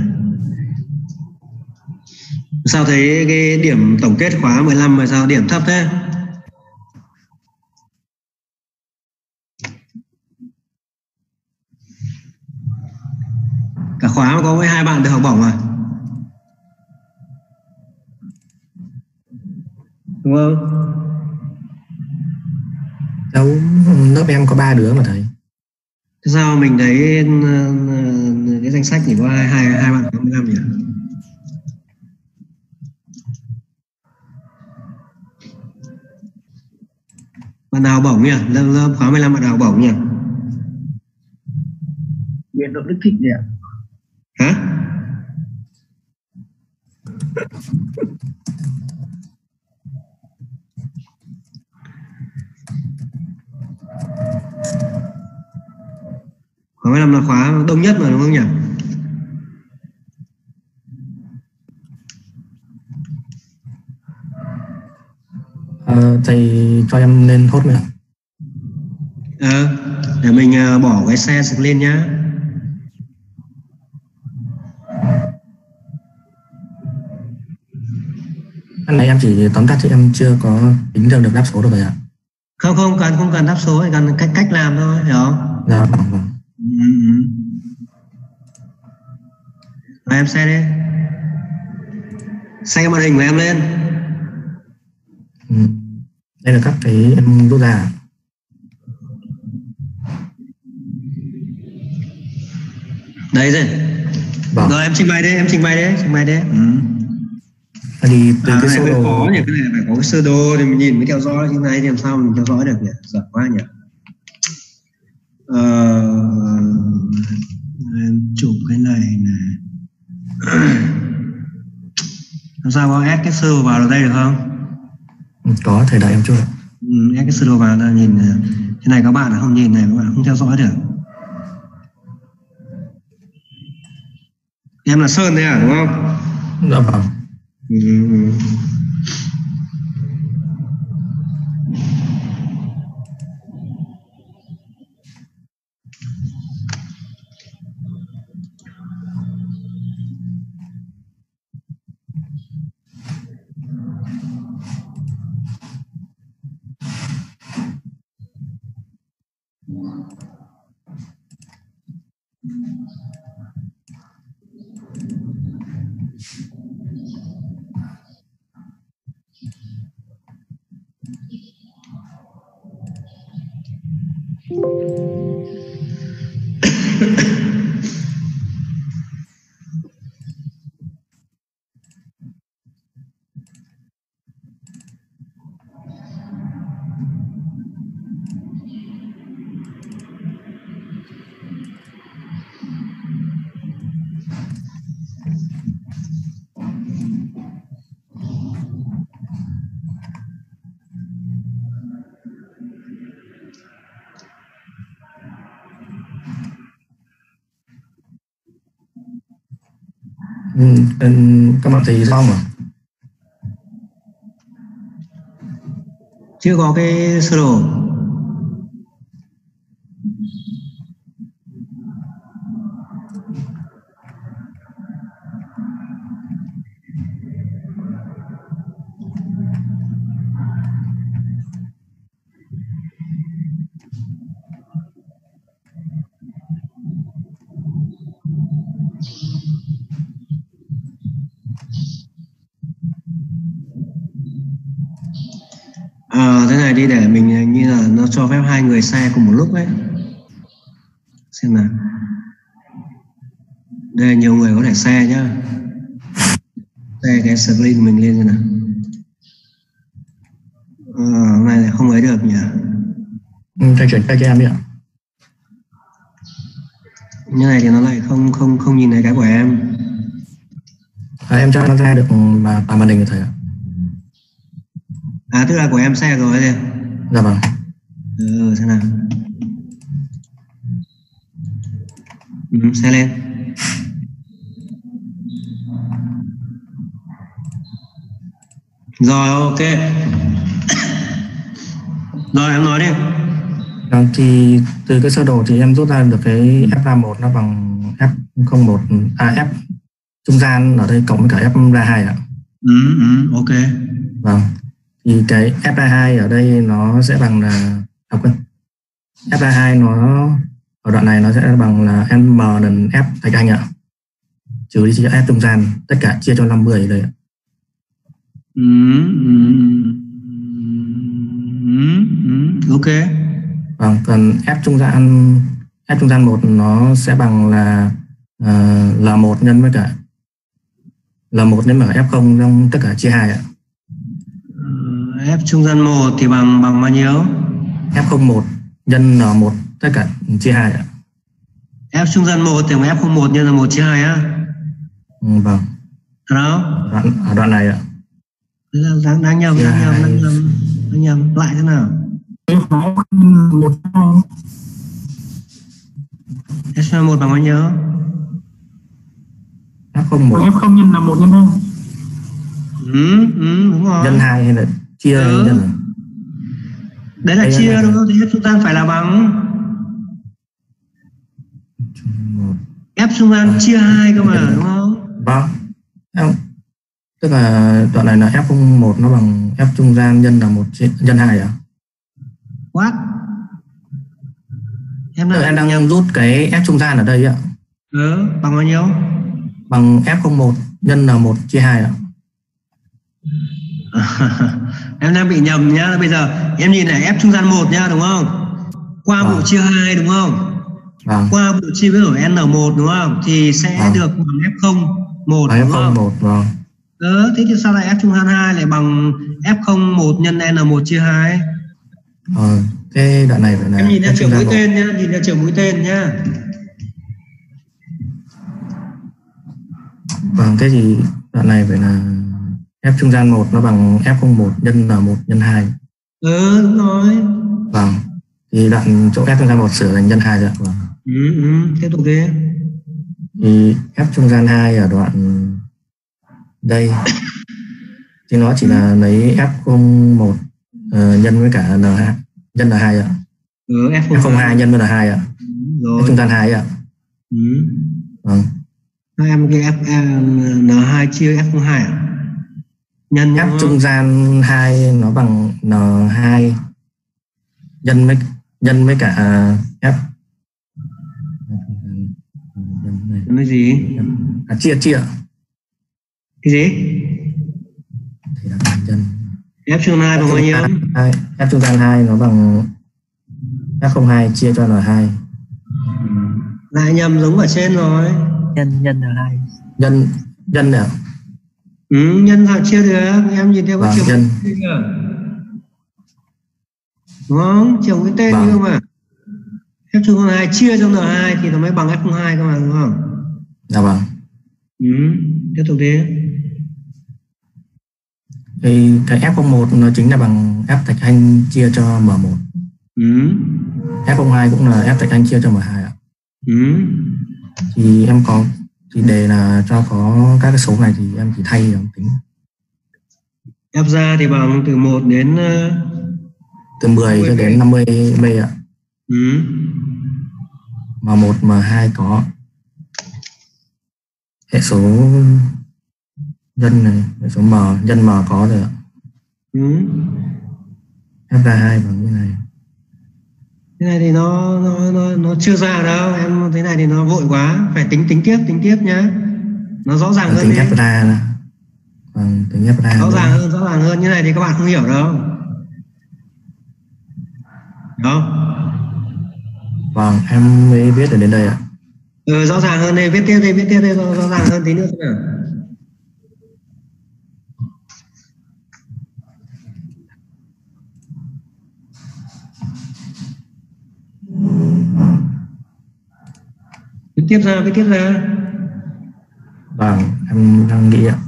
Sao thấy cái điểm tổng kết khóa mười lăm mà sao điểm thấp thế? Cả khóa có với hai bạn được học bổng à? Đúng không? Đâu, lớp em có ba đứa mà thầy. Thế sao mình thấy cái danh sách chỉ có hai hai hai bạn có mười lăm nhỉ? Bạn nào bổng nhỉ? Lớp, lớp khóa mười lăm bạn nào bổng nhỉ? Viện Đỗ Đức Thịnh nhỉ? Hả? Khóa mười lăm là khóa đông nhất mà đúng không nhỉ? Ờ, thầy cho em lên hốt nữa. Ờ, để mình uh, bỏ cái xe sực lên nhá. Cái này em chỉ tóm tắt chứ em chưa có tính được được đáp số được rồi ạ. Không không cần không cần đáp số, chỉ cần cách cách làm thôi, hiểu không? Dạ vâng vâng. Ừ, ừ. Rồi em xe đi. Xe cái màn hình của em lên. Ừ. Đây là các cái em rút ra. Đấy rồi. Vâng. Rồi em trình bày đấy, em trình bày đấy, trình bày đấy. Ừ. Thì từ à, cái cái sơ này đồ khó nhỉ, cái này phải có cái sơ đồ thì mình nhìn mới theo dõi, như này thì làm sao mình theo dõi được nhỉ? Giỏi quá nhỉ. Ờ, em chụp cái này này. Làm sao có ép cái sơ đồ vào được đây được không? Có, thầy đợi em chút. Ừ, ép cái sơ đồ vào ra nhìn cái này, các bạn là không nhìn này, các bạn không theo dõi được. Em là Sơn đấy à, đúng không? Dạ vâng. Ừ, ừ. Ừ, các bạn thấy xong rồi. Chưa có cái sơ đồ. À, thế này đi, để mình như là nó cho phép hai người share cùng một lúc ấy, xem nào. Đây là nhiều người có thể share nhá, share cái screen của mình lên như nào. À, này lại không ấy được nhỉ. Ừ, thầy chuyển tay cho em đi ạ. Như này thì nó lại không không không nhìn thấy cái của em. À, em cho nó ra được mà toàn màn hình của thầy ạ. À, tức là của em share rồi đấy. Dạ vâng. Ừ, xem nào. Ừ, share lên. Rồi, ok. Rồi, em nói đi. Vâng, thì từ cái sơ đồ thì em rút ra được cái ép ra một nó bằng F không một, à F trung gian ở đây cộng với cả F ra hai ạ. Ừ, ừ, ok. Vâng. Thì cái F ra hai ở đây nó sẽ bằng là à, quên. F ra hai nó ở đoạn này nó sẽ bằng là M lần F thạch anh ạ. Trừ đi cho F trung gian, tất cả chia cho năm mươi ở đây ạ. Ừ, ừ, ừ, ừ, ok. Vâng, còn F trung gian F trung gian một nó sẽ bằng là uh, L một nhân với cả L một nhân với cả F không trong tất cả chia hai ạ. F trung gian một thì bằng bằng bao nhiêu? F không một nhân N một tất cả chia hai ạ. F trung gian một thì bằng F không một nhân là một chia hai á. Ừ, vâng. Đó. Đoạn, ở đoạn này ạ. Đáng, đáng nhầm, đáng nhầm, đáng nhầm, đáng nhầm. Lại thế nào? một F trung gian một bằng bao nhiêu? F không một. F không nhân là một nhân hai. Ừ, ừ, đúng rồi. Nhân hai hay là chia ừ. nhân là... Đấy là đây chia đúng không? Thì F trung gian phải là bằng F trung gian à, chia hai cơ mà, đúng không? Vâng. Em, tức là đoạn này là F không một nó bằng F trung gian nhân là một nhân hai à? What? Em, em đang nhầm. Rút cái F trung gian ở đây ạ. Ừ, bằng bao nhiêu? Bằng F không một nhân là một chia hai ạ. Em đang bị nhầm nhá. Bây giờ em nhìn này, F trung gian một nhá, đúng không? Qua vâng. bộ chia hai đúng không? Vâng. Qua bộ chia biến đổi N một đúng không? Thì sẽ Vâng. được bằng F không một F đúng không? không một vâng. Ờ, thế thì sao lại F trung han hai lại bằng F không một nhân N một chia hai? Ờ, cái đoạn này phải là Em nhìn theo F chiều trung gian mũi một. tên nhá, nhìn theo chiều mũi tên nhá. Vâng, thế thì đoạn này phải là F trung gian một nó bằng F không một nhân N một nhân hai. Ừ, đúng rồi. Vâng. Thì đoạn chỗ F trung gian một sửa thành nhân hai rồi. Vâng. Ừ, ừ, tiếp tục đi. Thì F trung gian hai ở đoạn đây thì nó chỉ là lấy F không một uh, nhân với cả N hai nhân N hai ạ. Ừ, F không hai nhân với N hai ạ. Rồi. F trung gian hai ạ. Ừ. Vâng. Hai em cái F N hai chia F không hai à? Nhân F trung gian hai nó bằng N hai nhân với nhân với cả F nhân với gì? À, chia chia Cái gì? Thì là bằng nhân. F trung hai bằng bao nhiêu? F trung gian hai nó bằng F không hai chia cho N hai. Lại nhầm giống ở trên rồi. Nhân nhân N hai. Nhân nhân nào? Ừ, nhân sao chia được? Em nhìn theo cái Vâng, chiều nhân. mũi tên kìa. Đúng không? Chiều mũi tên Vâng. như mà. F trung gian hai chia cho N hai thì nó mới bằng F không hai cơ mà, đúng không? Dạ vâng. Ừ, tiếp tục đi. Thì cái F không một nó chính là bằng F thạch anh chia cho M một. Ừ. F không hai cũng là F thạch anh chia cho M hai ạ. Ừ. Thì em có thì đề là cho có các cái số này thì em chỉ thay em tính. F ra thì bằng từ một đến uh, từ mười cho đến năm mươi M ạ. Ừ. M một, M hai có hệ số nhân này, hệ số M, nhân M có rồi ạ. Ừ. F ra hai bằng như này. Thế này thì nó nó nó nó chưa ra đâu, em thế này thì nó vội quá, phải tính tính tiếp tính tiếp nhá. Nó rõ ràng Và hơn tính đi. F ra là vâng, tính F ra Rõ nữa. ràng hơn, rõ ràng hơn như này thì các bạn không hiểu đâu. Đó. Vâng, em mới biết được đến đây ạ. Ừ, rõ ràng hơn đây, viết tiếp đây, viết tiếp đây, rõ, rõ ràng hơn tí nữa xem nào. Viết tiếp ra, viết tiếp ra. Vâng, em đang nghĩ ạ.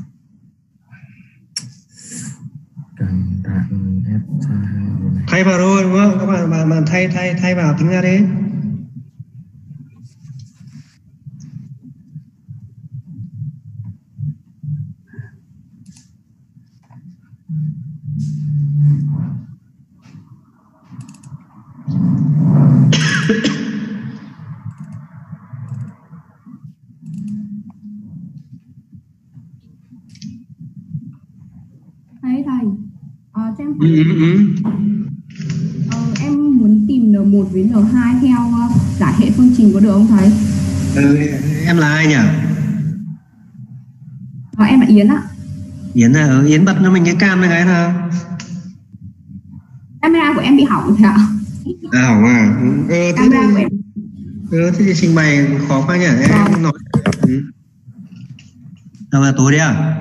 Cần đạn F ra hai này. Thay vào rồi đúng không? Các bạn bạn, bạn thay thay thay vào tính ra đi. Thầy thầy, ờ, cho em Ừ, ừ, ừ. ờ, em muốn tìm N một với N hai theo uh, giải hệ phương trình có được không thầy? Ừ, em là ai nhỉ? Ờ, em là Yến ạ. Yến à? Ừ, Yến bật cho mình cái cam này cái nào. Camera của em bị hỏng thầy ạ. À hỏng à? Ừ, thế Camera thì, của em. ừ, thế thì trình bày khó quá nhỉ? Em nói. Ừ. Đâu là tối đấy à?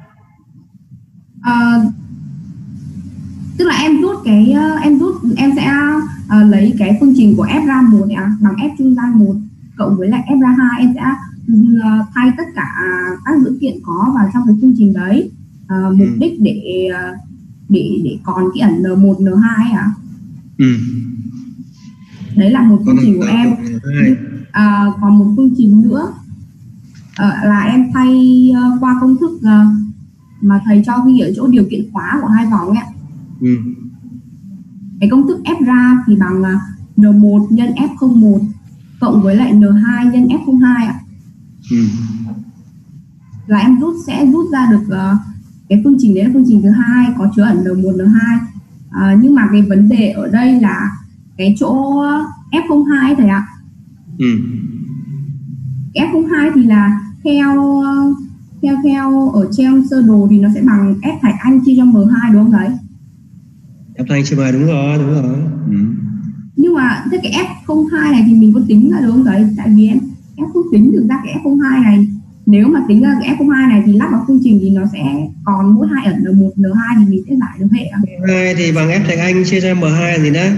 Ờ, tức là em rút cái uh, em rút em sẽ uh, lấy cái phương trình của F ra một à, bằng F trung gian một cộng với lại F ra hai, em sẽ uh, thay tất cả các dữ kiện có vào trong cái phương trình đấy, uh, mục đích để uh, để để còn cái ẩn N một, N hai à. Ừ. Đấy là một phương trình của em. À, còn một phương trình nữa à, là em thay uh, qua công thức uh, mà thầy cho ghi ở chỗ điều kiện khóa của hai vòng ấy. Ừ. Cái công thức F ra thì bằng uh, N một nhân F không một cộng với lại N hai nhân F không hai ạ. Ừ. Là em rút sẽ rút ra được uh, cái phương trình đấy là phương trình thứ hai có chứa ẩn N một, N hai. À, nhưng mà cái vấn đề ở đây là cái chỗ F không hai thầy ạ. Ừ. F không hai thì là theo theo theo ở trong sơ đồ thì nó sẽ bằng F thạch anh chia cho M hai đúng không đấy? F thạch anh chia M đúng rồi, đúng rồi. Ừ. Nhưng mà thế cái F không hai này thì mình có tính ra được không đấy? Tại vì em em không tính được ra cái F không hai này. Nếu mà tính ra cái F không hai này thì lắp vào phương trình thì nó sẽ còn mỗi hai ẩn N một, N hai thì mình sẽ giải được hệ. hai thì bằng F thạch anh chia cho M hai là gì đó?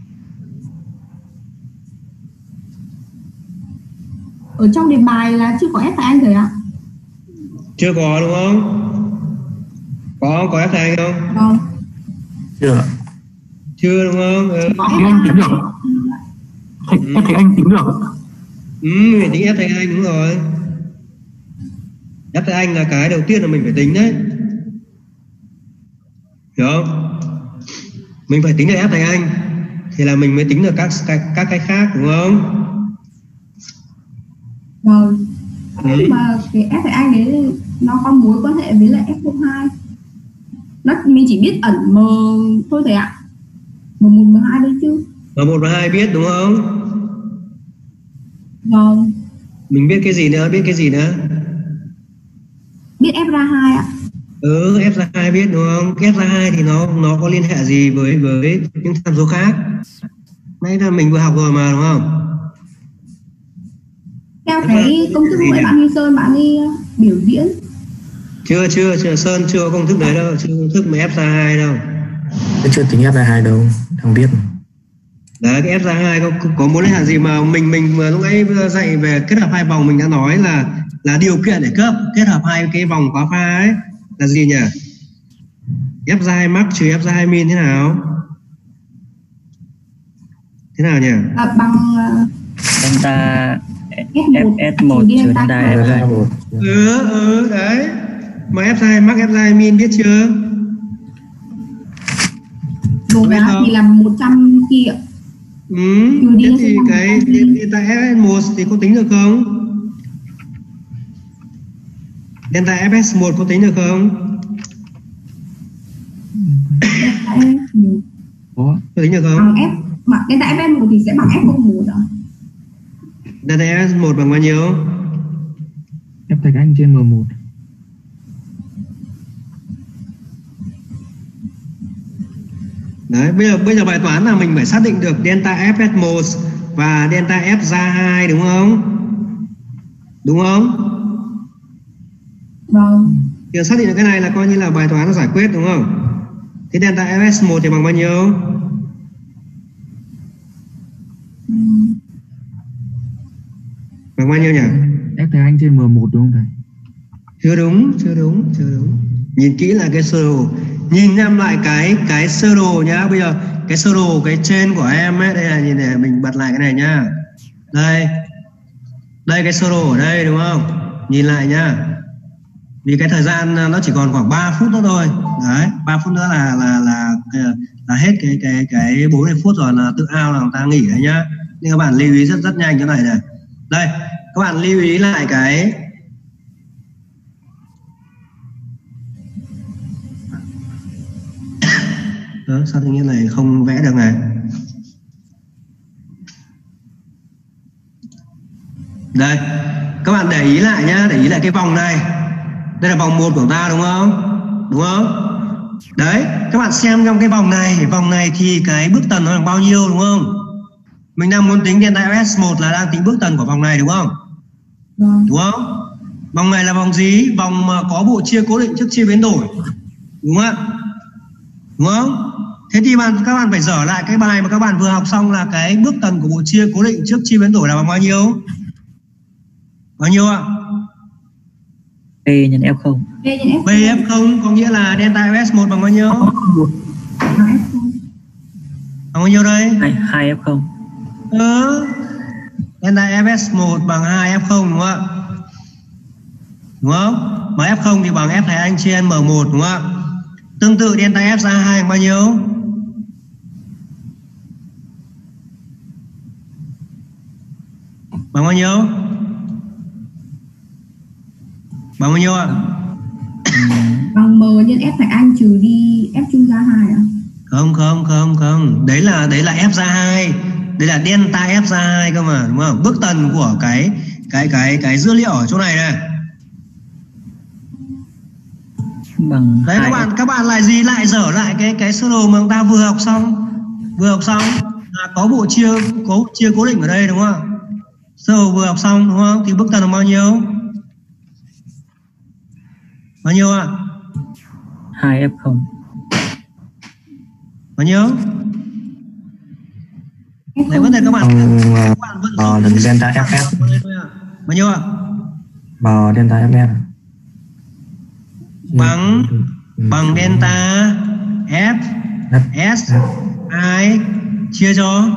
Ở trong đề bài là chưa có F thạch anh rồi ạ. Chưa có đúng không? Có có F thạch anh không? Vâng. Chưa. Chưa đúng không? Ừ. Thì anh tính được. Thạch, F thạch anh tính được. Ừ, mình tính F thạch anh đúng rồi. F thạch anh là cái đầu tiên là mình phải tính đấy. Hiểu không? Mình phải tính được F thạch anh thì là mình mới tính được các các, các cái khác đúng không? Vâng. Nhưng mà cái F thạch anh đấy nó có mối quan hệ với lại F không hai. Nó mình chỉ biết ẩn M thôi thầy ạ. M một, M hai đấy chứ. M một, M hai biết đúng không? Vâng. Mình biết cái gì nữa? Biết cái gì nữa? Biết F ra hai ạ. Ừ, F ra hai biết đúng không? F ra hai thì nó nó có liên hệ gì với với những tham số khác? Nãy là mình vừa học rồi mà đúng không? Theo cái công thức của bạn Huy Sơn bạn ấy biểu diễn. Chưa chưa chưa Sơn chưa có công thức đấy đâu, chưa công thức mà F ra hai đâu. Tôi chưa tính F ra hai đâu, không biết. Đấy, cái F ra hai có có mối liên hệ gì mà mình mình vừa lúc ấy dạy về kết hợp hai vòng mình đã nói là là điều kiện để cấp kết hợp hai cái vòng khóa pha ấy là gì nhỉ? F ra hai max trừ F ra hai min thế nào? Thế nào nhỉ? À, bằng delta F một F một trừ delta F hai. Ừ ừ đấy. Mà F ra hai max F ra hai min biết chưa? Đồ đá thì là một trăm kia. Ừ, thế thì cái delta F một thì có tính được không? Delta F S một có tính được không? Có tính được không? Bằng F mà delta F S một thì sẽ bằng F không một ạ. Delta F S một bằng bao nhiêu? F thạch anh trên M một. Đấy, bây giờ bây giờ bài toán là mình phải xác định được delta F S một và delta F ra hai đúng không? Đúng không? Vâng. Thì xác định được cái này là coi như là bài toán nó giải quyết đúng không? Thế delta F S một thì bằng bao nhiêu? Ừ. Bằng bao nhiêu nhỉ? F thạch anh trên M một đúng không thầy? Chưa đúng, chưa đúng, chưa đúng. Nhìn kỹ lại cái sơ đồ, nhìn em lại cái cái sơ đồ nhá. Bây giờ cái sơ đồ cái trên của em ấy, đây là nhìn để mình bật lại cái này nhá. Đây, đây cái sơ đồ ở đây đúng không? Nhìn lại nhá. Vì cái thời gian nó chỉ còn khoảng ba phút nữa thôi. Đấy, ba phút nữa là là là là, là hết cái cái cái bốn mươi phút rồi, là tự ao là người ta nghỉ đấy nhá. Nhưng các bạn lưu ý rất rất nhanh cái này này. Đây, các bạn lưu ý lại cái đó, sao tự nhiên này không vẽ được này. Đây, các bạn để ý lại nhá, để ý lại cái vòng này. Đây là vòng một của ta đúng không? Đúng không? Đấy, các bạn xem trong cái vòng này, vòng này thì cái bước tần nó là bao nhiêu đúng không? Mình đang muốn tính delta F S một là đang tính bước tần của vòng này đúng không? Vâng. Đúng không? Vòng này là vòng gì? Vòng mà có bộ chia cố định trước chia biến đổi. Đúng không ạ? Đúng không? Thế thì bạn các bạn phải dở lại cái bài mà các bạn vừa học xong là cái bước tần của bộ chia cố định trước chia biến đổi là bằng bao nhiêu? Bao nhiêu ạ? P nhân F không. P nhân F không. P F không có nghĩa là delta F S một bằng bao nhiêu? Bằng bao nhiêu đây? hai F không. Ừ. Delta F S một bằng hai F không đúng không ạ? Đúng không? Mà F không thì bằng F thạch anh trên M một đúng không ạ? Tương tự delta F ra hai bằng bao nhiêu? Bằng bao nhiêu? Bằng bao nhiêu ạ? Bằng M nhân F thạch anh trừ đi F chung ra hai ạ. Không không không không, đấy là đấy là F ra hai, đây là delta F ra hai cơ mà đúng không? Bước tần của cái cái cái cái dữ liệu ở chỗ này này. Bằng đấy các bạn các bạn lại gì lại dở lại cái cái sơ đồ mà chúng ta vừa học xong vừa học xong À, có bộ chia có bộ chia cố định ở đây đúng không ạ? Sơ đồ vừa học xong đúng không? Thì bước tần là bao nhiêu? Bao nhiêu ạ? hai ép không. Bao nhiêu? Đấy vấn đề các bạn. Bằng bò lần delta fs. Bao nhiêu ạ? Bò delta fs. Bằng bằng delta f s hai chia cho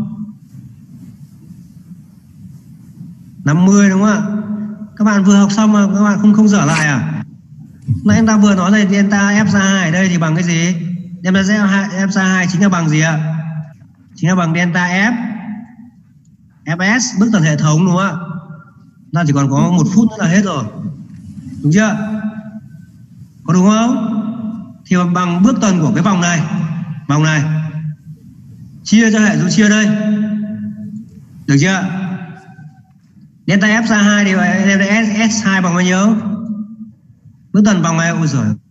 năm mươi đúng không ạ? Các bạn vừa học xong mà các bạn không không dở lại à? Nãy em ta vừa nói là delta f ra hai ở đây thì bằng cái gì? Delta f ra hai chính là bằng gì ạ? Chính là bằng delta f fs bước tần hệ thống đúng không ạ? Nó chỉ còn có một phút nữa là hết rồi, đúng chưa? Có đúng không? Thì bằng bước tần của cái vòng này, vòng này chia cho hệ số chia đây, được chưa? Delta f ra hai thì delta s hai bằng bao nhiêu? Bước tần vòng này, ôi giời,